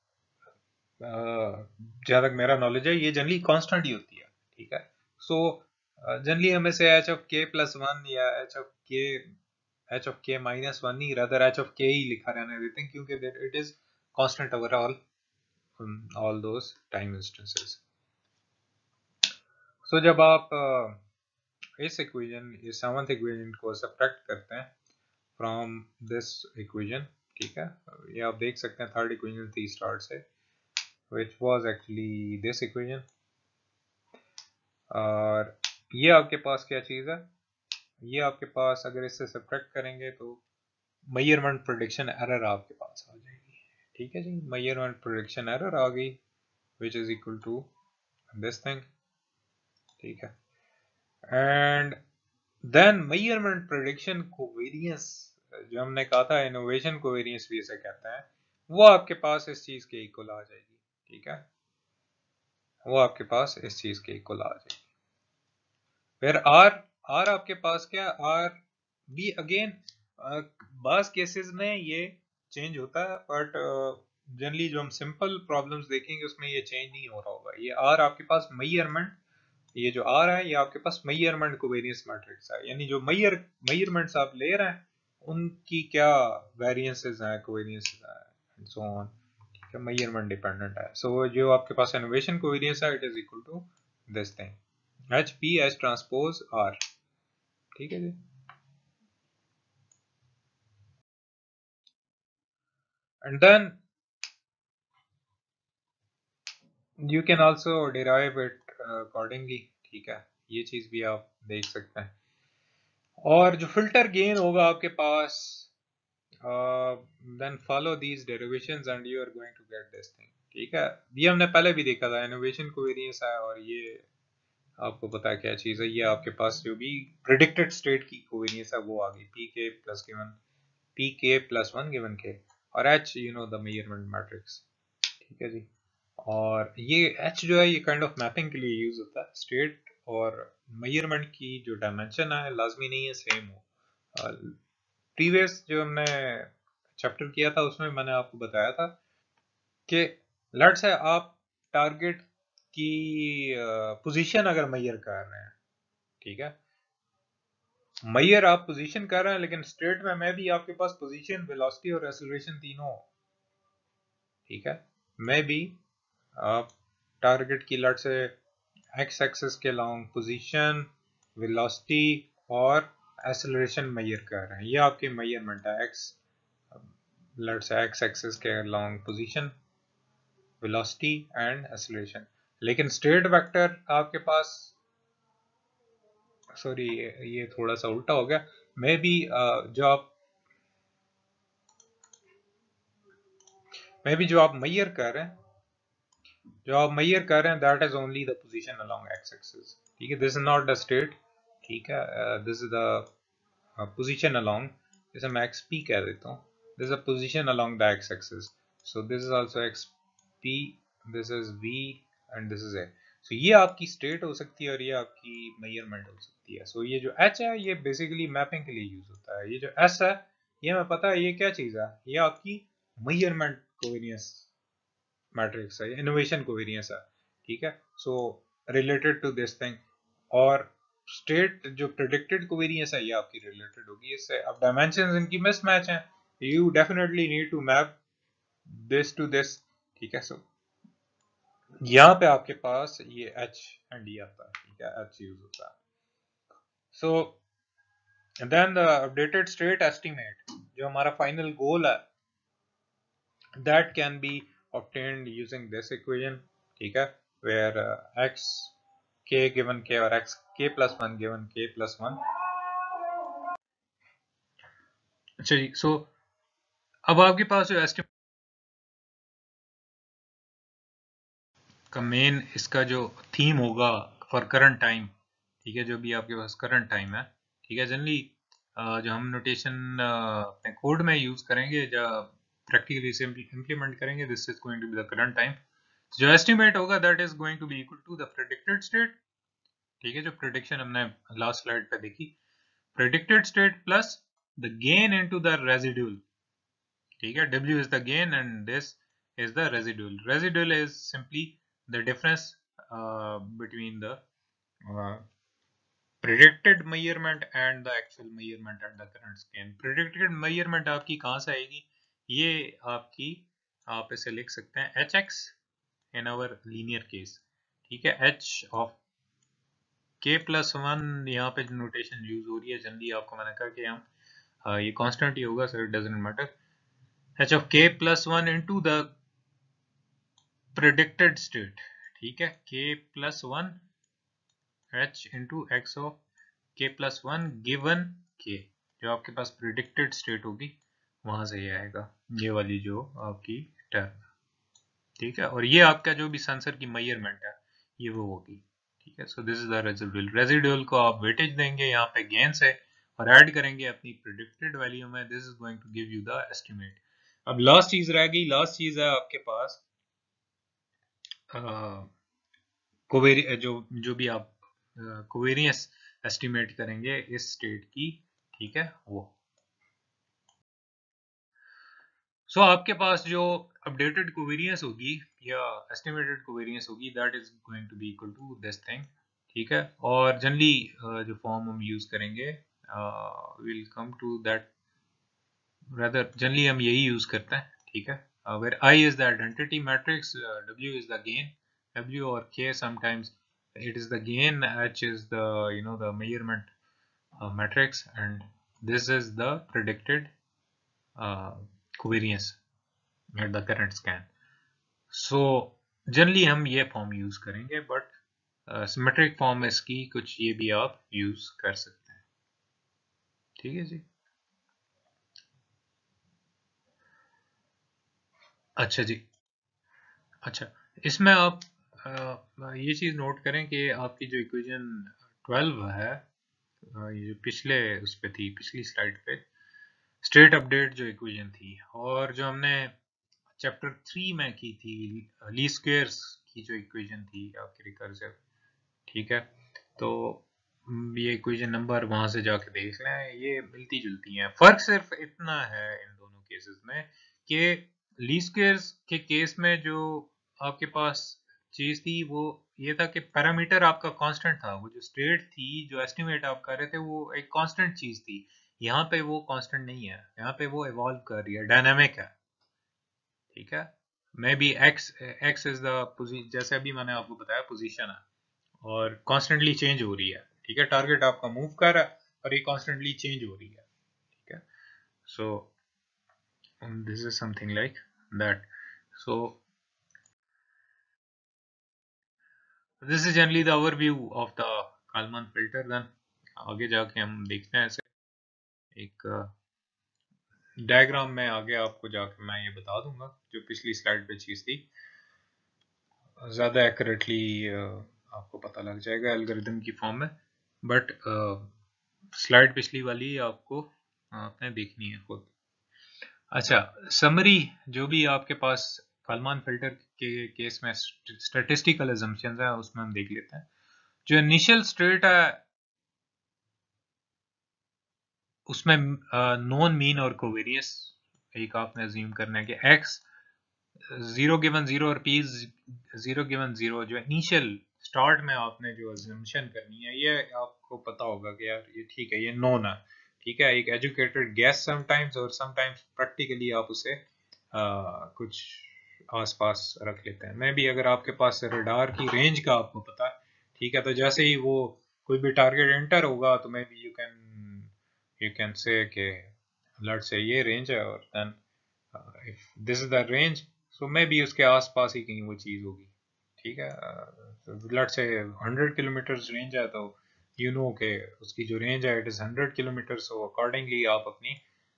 जहाँ तक मेरा नॉलेज है ये जनरली कांस्टेंट ही होती है, ठीक है, सो जनरली हमें से h of k plus 1 या h of k minus 1 नहीं, rather h of k ही लिखा रहने देते हैं क्योंकि it is constant overall all those time instances. So जब आप इस इक्वेशन, इस सेवंथ इक्वेशन को सब्ट्रैक्ट करते हैं फ्रॉम दिस इक्वेशन, ठीक है, ये आप देख सकते हैं थर्ड इक्वेशन थी स्टार्ट से, which was actually this equation, और ये आपके पास क्या चीज है, ये आपके पास अगर इससे सब्ट्रैक्ट करेंगे तो मेजरमेंट प्रेडिक्शन एरर आपके पास आ जाएगी, ठीक है जी, मेजरमेंट प्रेडिक्शन एरर आ गई which is equal to this thing, ठीक है, and then measurement prediction covariance, जो हमने कहा था इनोवेशन कोवेरियंस भी इसे कहते हैं, वो आपके पास इस चीज के इक्वल आ जाएगी, ठीक है, वो आपके पास इस चीज के इक्वल आ जाएगी, फिर आर आपके पास क्या, आर भी अगेन बास केसेस में ये चेंज होता है, बट जनरली जो हम सिंपल प्रॉब्लम्स देखेंगे उसमें ये चेंज नहीं हो रहा होगा, ये आर आपके पास मेजरमेंट, ये जो आर है ये आपके पास मेजरमेंट कोवेरियंस मैट्रिक्स है, यानी जो मेजरमेंट्स आप ले रहे हैं उनकी क्या वेरिएंसेस हैं, कोवेरियंस है एंड सो ऑन, ठीक है, मेजरमेंट डिपेंडेंट है, सो जो आपके पास इनोवेशन कोवेरियंस है it is equal to this thing H P H transpose R, ठीक है जी, and then you can also derive it accordingly, ठीक है, ये चीज भी आप देख सकते हैं, और जो फिल्टर गेन होगा आपके पास, then follow these derivations and you are going to get this thing, ठीक है, ये हमने पहले भी देखा था, इनोवेशन कोवेरियंस है, और ये आपको पता है क्या चीज है, ये आपके पास जो भी प्रिडिक्टेड स्टेट की कोवेरियंस है वो आ गई, पी के प्लस 1 गिवन के, और h you know the measurement matrix, ठीक है जी। और ये h जो है ये काइंड ऑफ मैपिंग के लिए यूज होता है। स्टेट और मेजरमेंट की जो डायमेंशन है लाजमी नहीं है सेम हो। प्रीवियस जो हमने चैप्टर किया था उसमें मैंने आपको बताया था कि लेट्स है आप टारगेट की पोजीशन अगर मेजर कर रहे हैं, ठीक है, मेजर आप पोजीशन कर रहे हैं लेकिन स्टेट में भी आपके पास पोजीशन, वेलोसिटी और एक्सीलरेशन तीनों हो, ठीक है, मैं भी आप टारगेट की लेट्स से एक्स एक्सिस के लॉन्ग पोजीशन, वेलोसिटी और एक्सीलरेशन मेजर कर रहे हैं। ये आपकी मेजरमेंट है X, let's say X axis के along position, velocity and acceleration. लेकिन स्ट्रेट वेक्टर आपके पास, सॉरी ये थोड़ा सा उल्टा हो गया, मे बी जो आप मेजर कर रहे हैं, that is only the position along X axis, ठीक है, this is not the state, ठीक है, this is the position along, जैसे मैं एक्स पी कह देता हूँ, this is a position along the X axis, so this is also X P, this is V and this is A. So ये आपकी state हो सकती है और ये आपकी मेजरमेंट हो सकती है। सो ये जो एच है ये बेसिकली मैपिंग के लिए यूज होता है। ये जो एस है ये हमें पता है ये क्या चीज है, ये आपकी मेजरमेंट कोवेरियंस मैट्रिक्स है, इनोवेशन कोवेरियंस है, ठीक है। So related to this thing, और स्टेट जो प्रेडिक्टेड कोवेरियंस है ये आपकी रिलेटेड होगी इससे। अब डायमेंशंस इनकी मिसमैच हैं, you definitely need to map this to this, ठीक है। सो यहाँ पे आपके पास ये एच एंड डी आता है, ठीक है, एच यूज होता है। So then the updated state estimate, जो हमारा फाइनल गोल है, that can be obtained using this equation, ठीक है, where x k given k और x k plus 1 given k plus 1। अच्छा जी, सो अब आपके पास जो एस्टिमेट का मेन इसका जो थीम होगा फॉर करंट टाइम, ठीक है, जो भी आपके पास करंट टाइम है, ठीक है, जनरली जो हम नोटेशन अपने कोड में यूज करेंगे, जब प्रैक्टिकली से इम्प्लीमेंट करेंगे, this is going to be the current time. जो एस्टिमेट होगा that is going to be equal to the predicted state, ठीक है, जो प्रेडिक्शन हमने लास्ट स्लाइड पे देखी, predicted state plus the gain into the residual, ठीक है, w is the gain and this is the residual. Residual is simply the difference between the uh, predicted measurement and the actual measurement at the current scan. Predicted measurement आपकी कहाँ से आएगी, ये आपकी, आप इसे लिख सकते हैं hx in our linear case, ठीक है, h of k plus 1, यहाँ पे नोटेशन यूज हो रही है जनरली, आपको मैंने कहा कि हम ये कांस्टेंट ही होगा, so it doesn't matter, h of k plus 1 into the predicted state, ठीक है, k plus 1 h into x of k plus 1 given k, जो आपके पास predicted state होगी वहां से ये आएगा, ये वाली जो आपकी टर्म, ठीक है, और ये आपका जो भी सेंसर की मेजरमेंट है ये वो होगी, ठीक है। So this is the residual, residual को आप वेटेज देंगे यहाँ पे गेन से और ऐड करेंगे अपनी प्रेडिक्टेड वैल्यू में, this is going to give you the estimate. अब लास्ट चीज रह गई, लास्ट चीज है आपके पास कोवेरी, जो जो भी आप कोवेरियंस एस्टिमेट करेंगे इस स्टेट की, ठीक है, वो सो आपके पास जो अपडेटेड कोवेरियंस होगी या एस्टिमेटेड कोवेरियंस होगी, that is going to be equal to this thing, ठीक है। और जनरली जो फॉर्म हम यूज करेंगे, will come to that, rather generally हम यही यूज करते हैं, ठीक है, where I is the identity matrix, W is the gain, W or K sometimes it is the gain, H is the the measurement matrix, and this is the predicted covariance at the current scan. So generally हम ये form use करेंगे, but symmetric form इसकी कुछ ये भी आप use कर सकते हैं, ठीक है जी। अच्छा जी, अच्छा, इसमें आप ये चीज नोट करें कि आपकी जो इक्वेशन 12 है, ये जो पिछले उस पे थी, पिछली स्लाइड पे, स्टेट अपडेट जो इक्वेशन थी, और जो हमने चैप्टर 3 में की थी लीस्ट स्क्वायर्स की जो इक्वेशन थी आपकी रिकर्सिव, ठीक है। तो ये इक्वेशन नंबर वहां से जाके देख लें, ये मिलती जुलती हैं। फर्क सिर्फ इतना है इन दोनों केसेस में कि लीस्ट स्क्वायर्स के केस में जो आपके पास चीज थी वो ये था कि पैरामीटर आपका कांस्टेंट था, वो जो स्टेट थी जो एस्टिमेट आप कर रहे थे वो एक कांस्टेंट चीज थी। यहाँ पे वो कांस्टेंट नहीं है, यहाँ पे वो इवॉल्व कर रही है, डायनामिक है, ठीक है। Maybe X X is the, जैसे अभी मैंने आपको बताया पोजीशन है और कॉन्स्टेंटली चेंज हो रही है, ठीक है। टारगेट आपका मूव कर रहा है और ये कॉन्स्टेंटली चेंज हो रही है, ठीक है। So this is something like that. So this is generally the overview of the Kalman filter. Then आगे जाके हम देखते हैं ऐसे एक डायग्राम में, आगे आपको जाके मैं ये बता दूंगा जो पिछली स्लाइड पे चीज थी, ज़्यादा एक्यूरेटली आपको पता लग जाएगा एल्गोरिदम की फॉर्म में। बट स्लाइड पिछली वाली आपको आपने देखनी है खुद। अच्छा, समरी जो भी आपके पास काल्मान फिल्टर के केस में स्टैटिस्टिकल अजम्पशंस है उसमें हम देख लेते हैं। जो इनिशियल स्टेट है उसमें नॉन मीन और कोवेरियंस एक आपने अज्यूम करना है कि एक्स 0 गिवन 0 और पी 0 गिवन 0, जो इनिशियल स्टार्ट में आपने जो अजम्पशन करनी है ये आपको पता होगा कि यार ये ठीक है, ये नोन है, ठीक है। एक एजुकेटेड गैस समटाइम्स, और समटाइम्स प्रैक्टिकली आप उसे कुछ आसपास रख लेते हैं। मैं भी अगर आपके पास रडार की रेंज का आपको पता है, ठीक है, तो जैसे ही वो कोई भी टारगेट एंटर होगा तो may be you can say कि लेट्स से ये रेंज है, और then if this is the range, so maybe उसके आसपास ही कहीं वो चीज होगी, ठीक है। लेट्स से 100 किलोमीटर रेंज है, तो यू नो के उसकी जो रेंज है it is 100 kilometre, so accordingly आप अपनी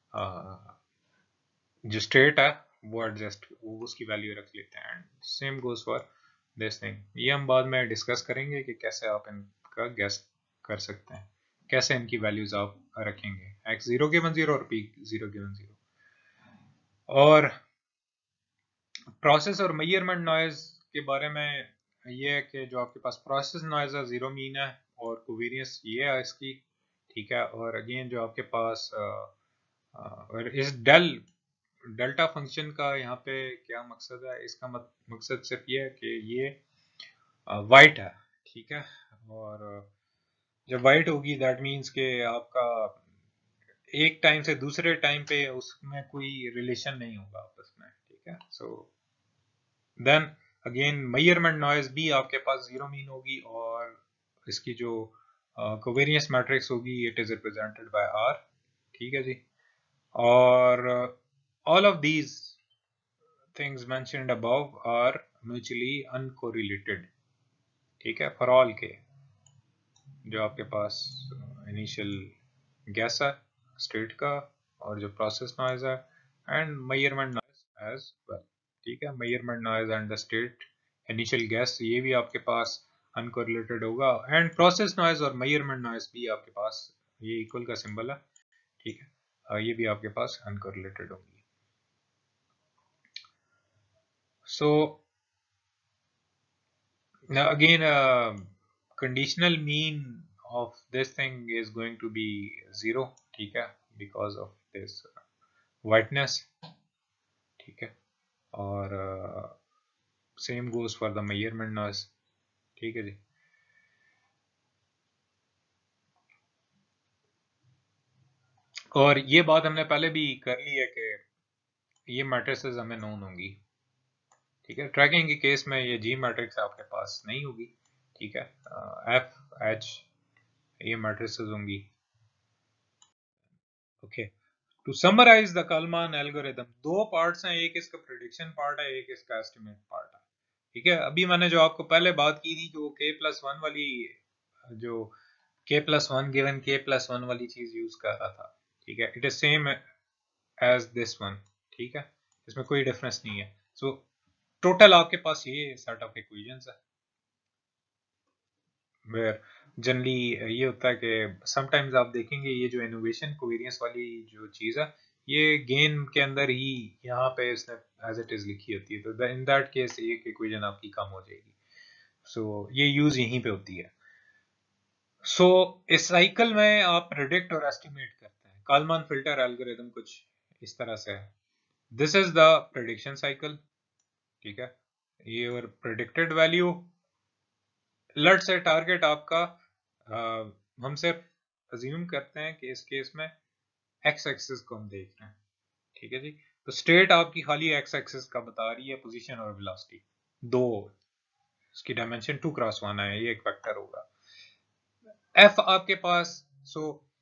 जो स्टेट है वो एडजस्ट, वो उसकी वैल्यू रख लेते हैं। And same goes for this thing. ये हम बाद में डिस्कस करेंगे कि कैसे आप इनका गेस कर सकते हैं, कैसे इनकी वैल्यूज आप रखेंगे, x 0 गिवन 0 और p 0 गिवन 0। और प्रोसेस और मेजरमेंट नॉइज के बारे में ये है कि जो आपके पास प्रोसेस नॉइज है 0 मीन है, और कोवेरियंस ये है इसकी, ठीक है। और अगेन जो आपके पास और इस डेल्टा फंक्शन का यहाँ पे क्या मकसद है, इसका मकसद सिर्फ ये है कि ये वाइट है, ठीक है। और जब वाइट होगी दैट मीन्स कि आपका एक टाइम से दूसरे टाइम पे उसमें कोई रिलेशन नहीं होगा आपस में, ठीक है। So then again measurement noise भी आपके पास 0 मीन होगी, और इसकी जो कोवेरियंस मैट्रिक्स होगी it is represented by R, ठीक है जी। और all of these things mentioned above are mutually uncorrelated, ठीक है, फॉर ऑल के जो आपके पास इनिशियल गैस है स्टेट का, और जो प्रोसेस नॉइज है, and measurement noise as well, ठीक है। Measurement noise and the state initial guess ये भी आपके पास अनकोरिलेटेड होगा, एंड प्रोसेस नॉइज और मेजरमेंट नॉइज भी आपके पास, ये इक्वल का सिंबल है, ठीक है, ये भी आपके पास अनकोरिलेटेड होंगी। सो now again, conditional mean of this thing is going to be 0, ठीक है, because of this whiteness, ठीक है। और same goes for the measurement noise, ठीक है जी। और ये बात हमने पहले भी कर ली है कि ये मैट्रिसेस हमें नोन होंगी, ठीक है। ट्रैकिंग के केस में ये जी मैट्रिक्स आपके पास नहीं होगी, ठीक है। एफ एच ये मैट्रिसेस होंगी, okay. To summarise the Kalman algorithm, दो पार्ट्स हैं, एक इसका प्रिडिक्शन पार्ट है, एक इसका एस्टिमेट पार्ट है, ठीक है। अभी मैंने जो आपको पहले बात की थी जो k+1 वाली, जो k+1 गिवन k+1 वाली चीज यूज कर रहा था, ठीक है, it is same as this one, ठीक है, इसमें कोई डिफरेंस नहीं है। सो टोटल आपके पास ये सेट ऑफ इक्वेशंस है, वेयर जनरली ये होता है कि समटाइम्स आप देखेंगे ये जो इनोवेशन कोवेरियंस वाली जो चीज है ये गेन के अंदर ही यहाँ पे इसने एज इट इज लिखी होती है, तो इन दैट केस एक इक्वेशन आपकी कम हो जाएगी। सो ये यूज यहीं पे होती है। सो इस साइकिल में आप प्रेडिक्ट और एस्टिमेट करते हैं। कालमान फिल्टर एल्गोरिथम कुछ इस तरह से है। This is the prediction cycle, ठीक है। ये और predicted value, let's say target आपका हम सिर्फ अज्यूम करते हैं कि इस केस में एक्स एक्सिस को हम देख रहे हैं, ठीक है जी। तो स्टेट आपकी खाली एक्स एक्सिस का बता रही है, पोजीशन और वेलोसिटी दो, इसकी डायमेंशन 2x1 है, ये एक वेक्टर होगा। एफ आपके पास, सो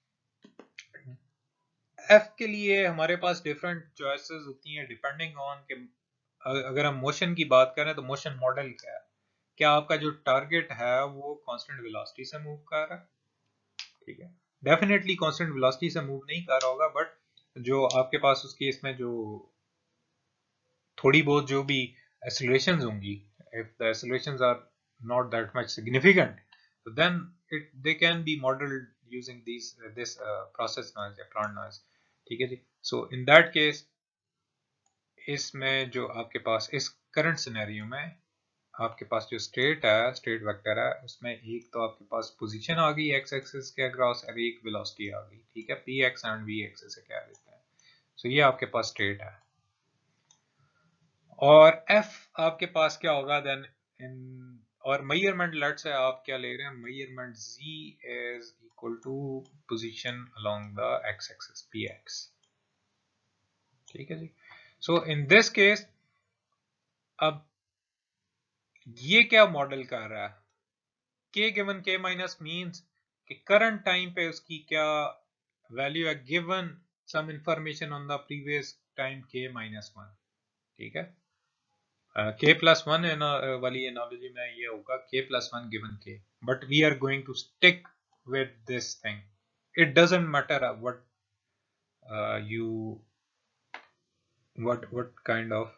एफ के लिए हमारे पास डिफरेंट चॉइसेस होती हैं डिपेंडिंग ऑन के अगर हम मोशन की बात करें तो मोशन मॉडल क्या है, क्या आपका जो टारगेट है वो कांस्टेंट वेलोसिटी से मूव कर रहा है, ठीक है। डेफिनेटली कांस्टेंट वेलोसिटी से मूव नहीं कर रहा होगा, बट जो आपके पास उस केस में जो थोड़ी बहुत जो भी एक्सेलरेशंस होंगी, if the accelerations are not that much significant, so then they can be modeled using this process noise या plant noise, ठीक है जी। so in that case इसमें जो आपके पास इस करंट सिनेरियो में आपके पास जो स्टेट है, स्टेट वेक्टर है, उसमें एक तो आपके पास पोजीशन आ गई एक्स एक्सिस के अक्रॉस और एक वेलोसिटी आ गई, ठीक है। P X and V axis से कह देते हैं। सो ये आपके पास स्टेट है। और एफ आपके पास क्या होगा देन इन, और मेजरमेंट लेट से आप क्या ले रहे हैं, measurement z is equal to position along the X axis P X, ठीक है जी। सो इन दिस केस अब ये क्या मॉडल कर रहा है, k given k minus means कि करंट टाइम पे उसकी क्या वैल्यू है given some information on the previous time k minus 1, ठीक है। k प्लस 1 वाली एनालॉजी में ये होगा k plus 1 given k, but we are going to stick with this thing. It doesn't matter you what kind of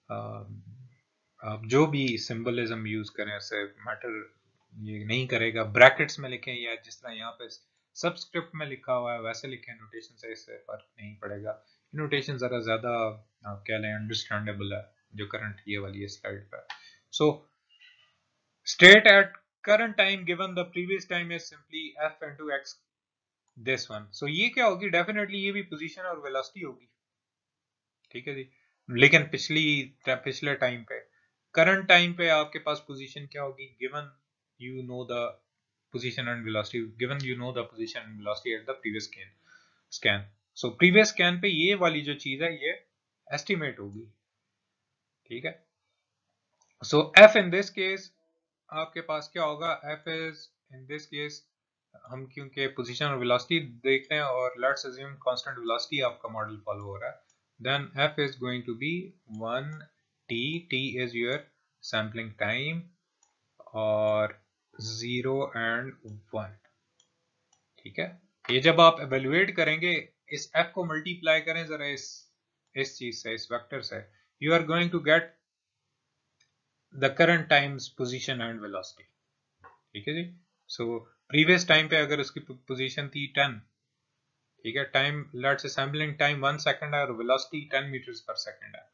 आप जो भी symbolism use करें उससे मैटर ये नहीं करेगा। ब्रैकेट्स में लिखें या जिस तरह यहाँ पे सबस्क्रिप्ट में लिखा हुआ है वैसे लिखें नोटेशन से, इससे फर्क नहीं पड़ेगा। नोटेशन जरा ज्यादा आप कह लें अंडरस्टैंडेबल है जो करंट ये वाली है स्लाइड पर। So state at current time given the previous time is simply f into x this one. So ये क्या होगी, डेफिनेटली ये भी पोजीशन और वेलोसिटी होगी, ठीक है जी। लेकिन पिछले टाइम पे, करंट टाइम पे आपके पास पोजीशन क्या होगी, given you know the position and velocity, given you know the position and velocity at the previous scan. So previous scan पे ये वाली जो चीज है ये एस्टिमेट होगी, ठीक है। So F in this case आपके पास क्या होगा, F is in this case हम क्योंकि पोजीशन और वेलोसिटी देख रहे हैं और लेट्स अज्यूम कांस्टेंट वेलोसिटी आपका मॉडल फॉलो हो रहा है, then f is going to be 1t, t is your sampling time, और 0 and 1, ठीक है। ये जब आप evaluate करेंगे इस f को मल्टीप्लाई करें जरा इस चीज से, इस वेक्टर से, you are going to get the current times position and velocity, ठीक है जी। so previous time पे अगर उसकी पोजीशन थी 10, ठीक है, time let's say sampling time 1 second है और वेलोसिटी 10 मीटर्स पर सेकंड है।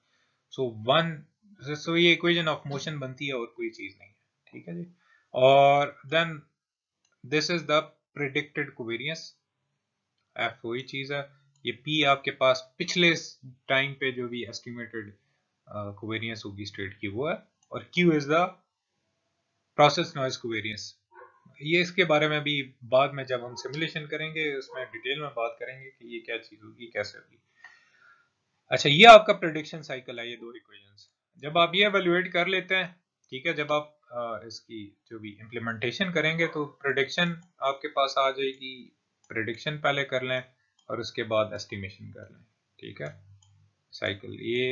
सो ये इक्वेशन ऑफ मोशन बनती है और कोई चीज नहीं है, ठीक है जी। और then this is the predicted covariance, F वही चीज है, ये पी आपके पास पिछले टाइम पे जो भी एस्टिमेटेड कोवेरियंस होगी स्टेट की वो है, और Q is the process noise covariance. ये इसके बारे में भी बाद में जब हम सिमुलेशन करेंगे उसमें डिटेल में बात करेंगे कि ये क्या चीज होगी कैसे होगी। अच्छा, ये आपका प्रेडिक्शन साइकिल है, ये दो इक्वेशंस। जब आप ये एवेल्युएट कर लेते हैं, ठीक है, जब आप इसकी जो भी इम्प्लीमेंटेशन करेंगे तो प्रेडिक्शन आपके पास आ जाएगी। प्रेडिक्शन पहले कर लें और उसके बाद एस्टिमेशन कर लें, ठीक है। साइकिल ये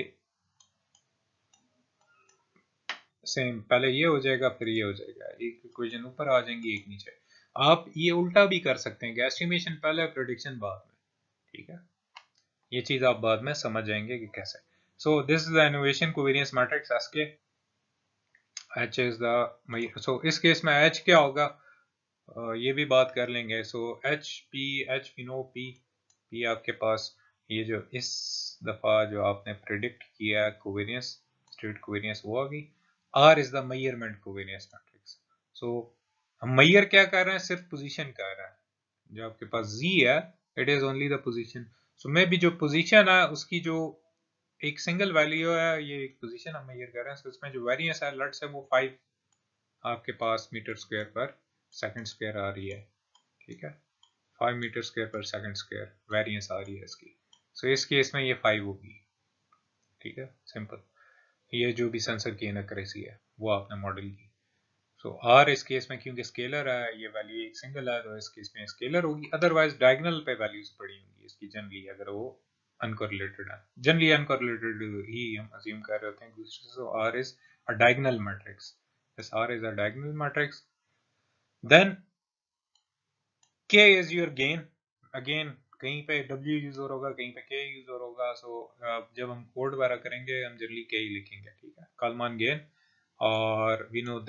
सेम, पहले ये हो जाएगा फिर ये हो जाएगा, एक इक्वेशन ऊपर आ जाएंगी एक नीचे। आप ये उल्टा भी कर सकते हैं कि एस्टिमेशन पहले प्रेडिक्शन बाद में, ठीक है। ये चीज आप बाद में समझ जाएंगे कि कैसे। So this is the innovation covariance matrix SK, H is the, so इस केस में एच क्या होगा ये भी बात कर लेंगे। So H P, H we know P, P आपके पास ये जो इस दफा जो आपने प्रिडिक्ट किया कोवेरियंस, स्टेट कोवेरियंस, वो आ गई। R is the measurement covariance matrix. So हम मेजर क्या कर रहे हैं, सिर्फ पोजीशन कर रहे हैं। जो आपके पास z है, it is only the position. So maybe जो पोजीशन है उसकी जो एक सिंगल वैल्यू है, ये एक पोजीशन हम मेजर कर रहे हैं, so इसमें जो वेरिएंस है लेट्स से वो 5 आपके पास metre square per second square आ रही है, ठीक है, 5 metre square per second square variance आ रही है इसकी। सो इस केस में ये 5 होगी, ठीक है, सिंपल। ये जो भी सेंसर की इनएक्यूरेसी है वो आपने मॉडल की। सो आर इस केस में क्योंकि स्केलर है, ये वैल्यू एक सिंगल है, तो इस केस में स्केलर होगी, अदरवाइज डायगोनल पे वैल्यूज पड़ी होंगी इसकी जनरली, अगर वो अनकोरिलेटेड है। जनरली अनकोरिलेटेड ही हम अज्यूम कर रहे होते हैं दूसरे से। R is a diagonal matrix, this R is a diagonal matrix. Then K is your gain, again कहीं पे W यूज हो होगा, कहीं पे K यूज हो होगा। सो जब हम कोड वगैरह करेंगे हम जनरली K ही लिखेंगे, ठीक है, कॉलमान गेन। और we know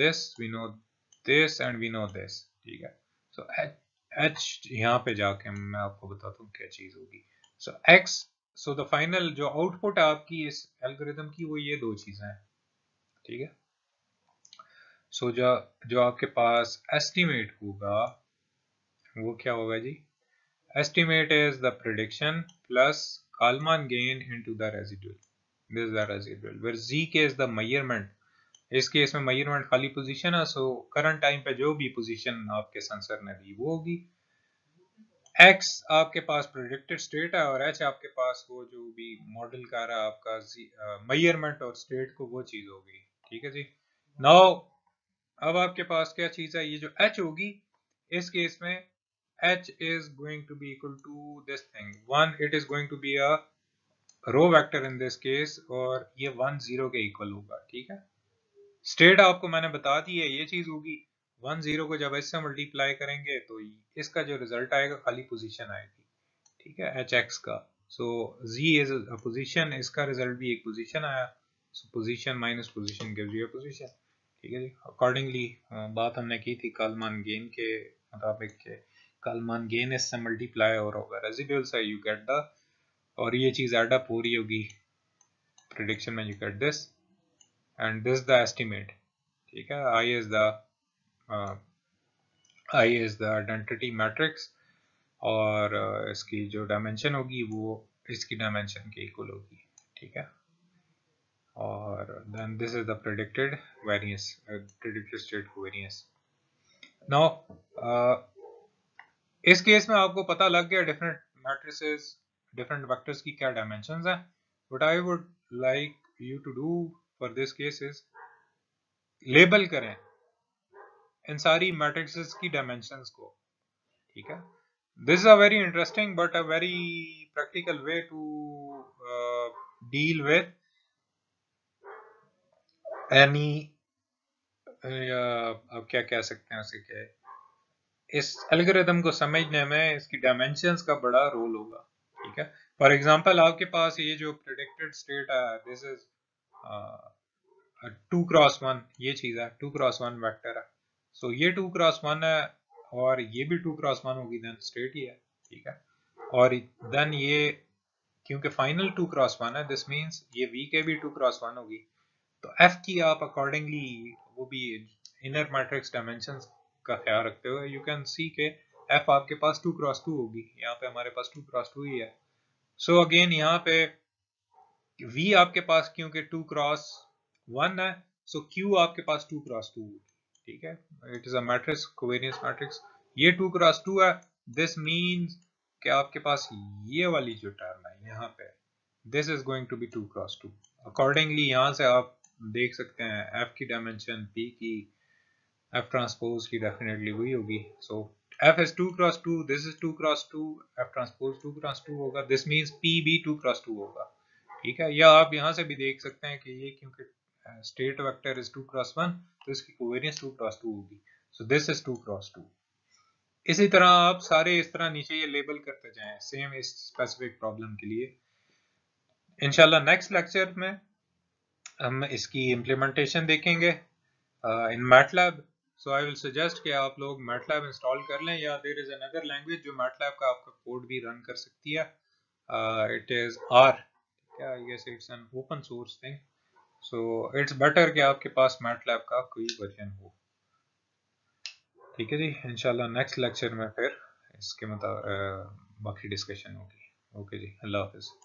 this and we know this, ठीक है। सो H यहाँ पे जाके मैं आपको बताता हूँ क्या चीज होगी। So X, so the final जो आउटपुट है आपकी इस एल्गोरिथम की, वो ये दो चीजें हैं, ठीक है। सो जो आपके पास एस्टिमेट होगा वो क्या होगा जी, estimate is the prediction plus Kalman gain into the residual. This is the residual. Where zk is the measurement. इस केस में measurement खाली पोजीशन है, सो करंट टाइम पे जो भी पोजीशन आपके सेंसर ने दी वो होगी। x आपके पास प्रेडिक्टेड स्टेट है, और h आपके पास वो जो भी मॉडल कर रहा है आपका मेजरमेंट और स्टेट को, वो चीज होगी, ठीक है जी। नाउ अब आपके पास क्या चीज है, ये जो h होगी इस केस में h is going to be equal to this thing 1, it is going to be a row vector in this case, और ये 1 0 के इक्वल होगा, ठीक है। स्टेट आपको मैंने बता दी है, ये चीज होगी 1 0 को जब इससे मल्टीप्लाई करेंगे तो इसका जो रिजल्ट आएगा खाली पोजीशन आएगी, ठीक है, एच एक्स का। So z is a position, इसका रिजल्ट भी एक पोजीशन आया, so position minus position gives you a position, ठीक है जी। अकॉर्डिंगली बात हमने की थी कॉलमान गेन के मुताबिक के कॉलमान गेन इससे मल्टीप्लाई और होगा रेजिडुअल से, यू गेट द, और ये चीज ऐड अप हो रही होगी प्रेडिक्शन में, you get this and this the estimate, ठीक है। I is the identity matrix, और इसकी जो डायमेंशन होगी वो इसकी डायमेंशन के इक्वल होगी, ठीक है। और then this is the predicted variance, predicted state covariance. Now इस केस में आपको पता लग गया डिफरेंट मैट्रिसेस, डिफरेंट वेक्टर्स की क्या डायमेंशंस हैं। What I would like you to do for this case is label करें इन सारी मैट्रिसेस की डायमेंशंस को, ठीक है। This is a very interesting but a very practical way to deal with any अब क्या कह सकते हैं उसे, क्या है, इस एल्गोरिथम को समझने में इसकी डायमेंशंस का बड़ा रोल होगा, ठीक है। फॉर एग्जांपल आपके पास ये जो प्रेडिक्टेड स्टेट है, दिस इज 2x1, ये चीज है 2x1 वेक्टर है। सो ये 2x1 है और ये भी 2x1 होगी, देन स्टेट ही है, ठीक है। और देन ये क्योंकि फाइनल 2x1 है, दिस मींस ये v के भी 2x1 होगी, तो f की आप अकॉर्डिंगली वो भी इनर मैट्रिक्स डायमेंशंस का ख्याल रखते हुए यू कैन सी के f आपके पास 2x2 होगी, यहाँ पे हमारे पास 2x2 ही है। सो अगेन यहाँ पे v आपके पास क्योंकि 2x1 है, सो q आपके पास 2x2 होगी, ठीक है। It is a matrix, covariance matrix, ये 2x2 है, दिस मींस कि आपके पास ये वाली जो टर्म है यहाँ पे, this is going to be 2x2। Accordingly यहाँ से आप देख सकते हैं f की डायमेंशन p की, f ट्रांसपोज की डेफिनेटली वही होगी। So f is 2x2, this is 2x2, f transpose 2x2 होगा, दिस मींस p भी 2x2 होगा, ठीक है। या आप यहाँ से भी देख सकते हैं कि ये क्योंकि स्टेट वेक्टर इज 2x1, तो इसकी कोवेरियंस 2x2 होगी, सो दिस इज 2x2। इसी तरह आप सारे इस तरह नीचे ये लेबल करते जाएं सेम इस स्पेसिफिक प्रॉब्लम के लिए। इंशाल्लाह नेक्स्ट लेक्चर में हम इसकी इम्प्लीमेंटेशन देखेंगे in MATLAB. So I will suggest कि आप लोग मैटलैब इंस्टॉल कर लें, या देयर इज अनदर लैंग्वेज जो मैटलैब का आपका कोड भी रन कर सकती है। इट इज R, क्या I guess it's an open source thing, so it's better कि आपके पास मैटलैब का कोई वर्जन हो। ठीक है जी, इंशाल्लाह नेक्स्ट लेक्चर में फिर इसके बाकी डिस्कशन होगी। ओके जी, अल्लाह हाफिज़।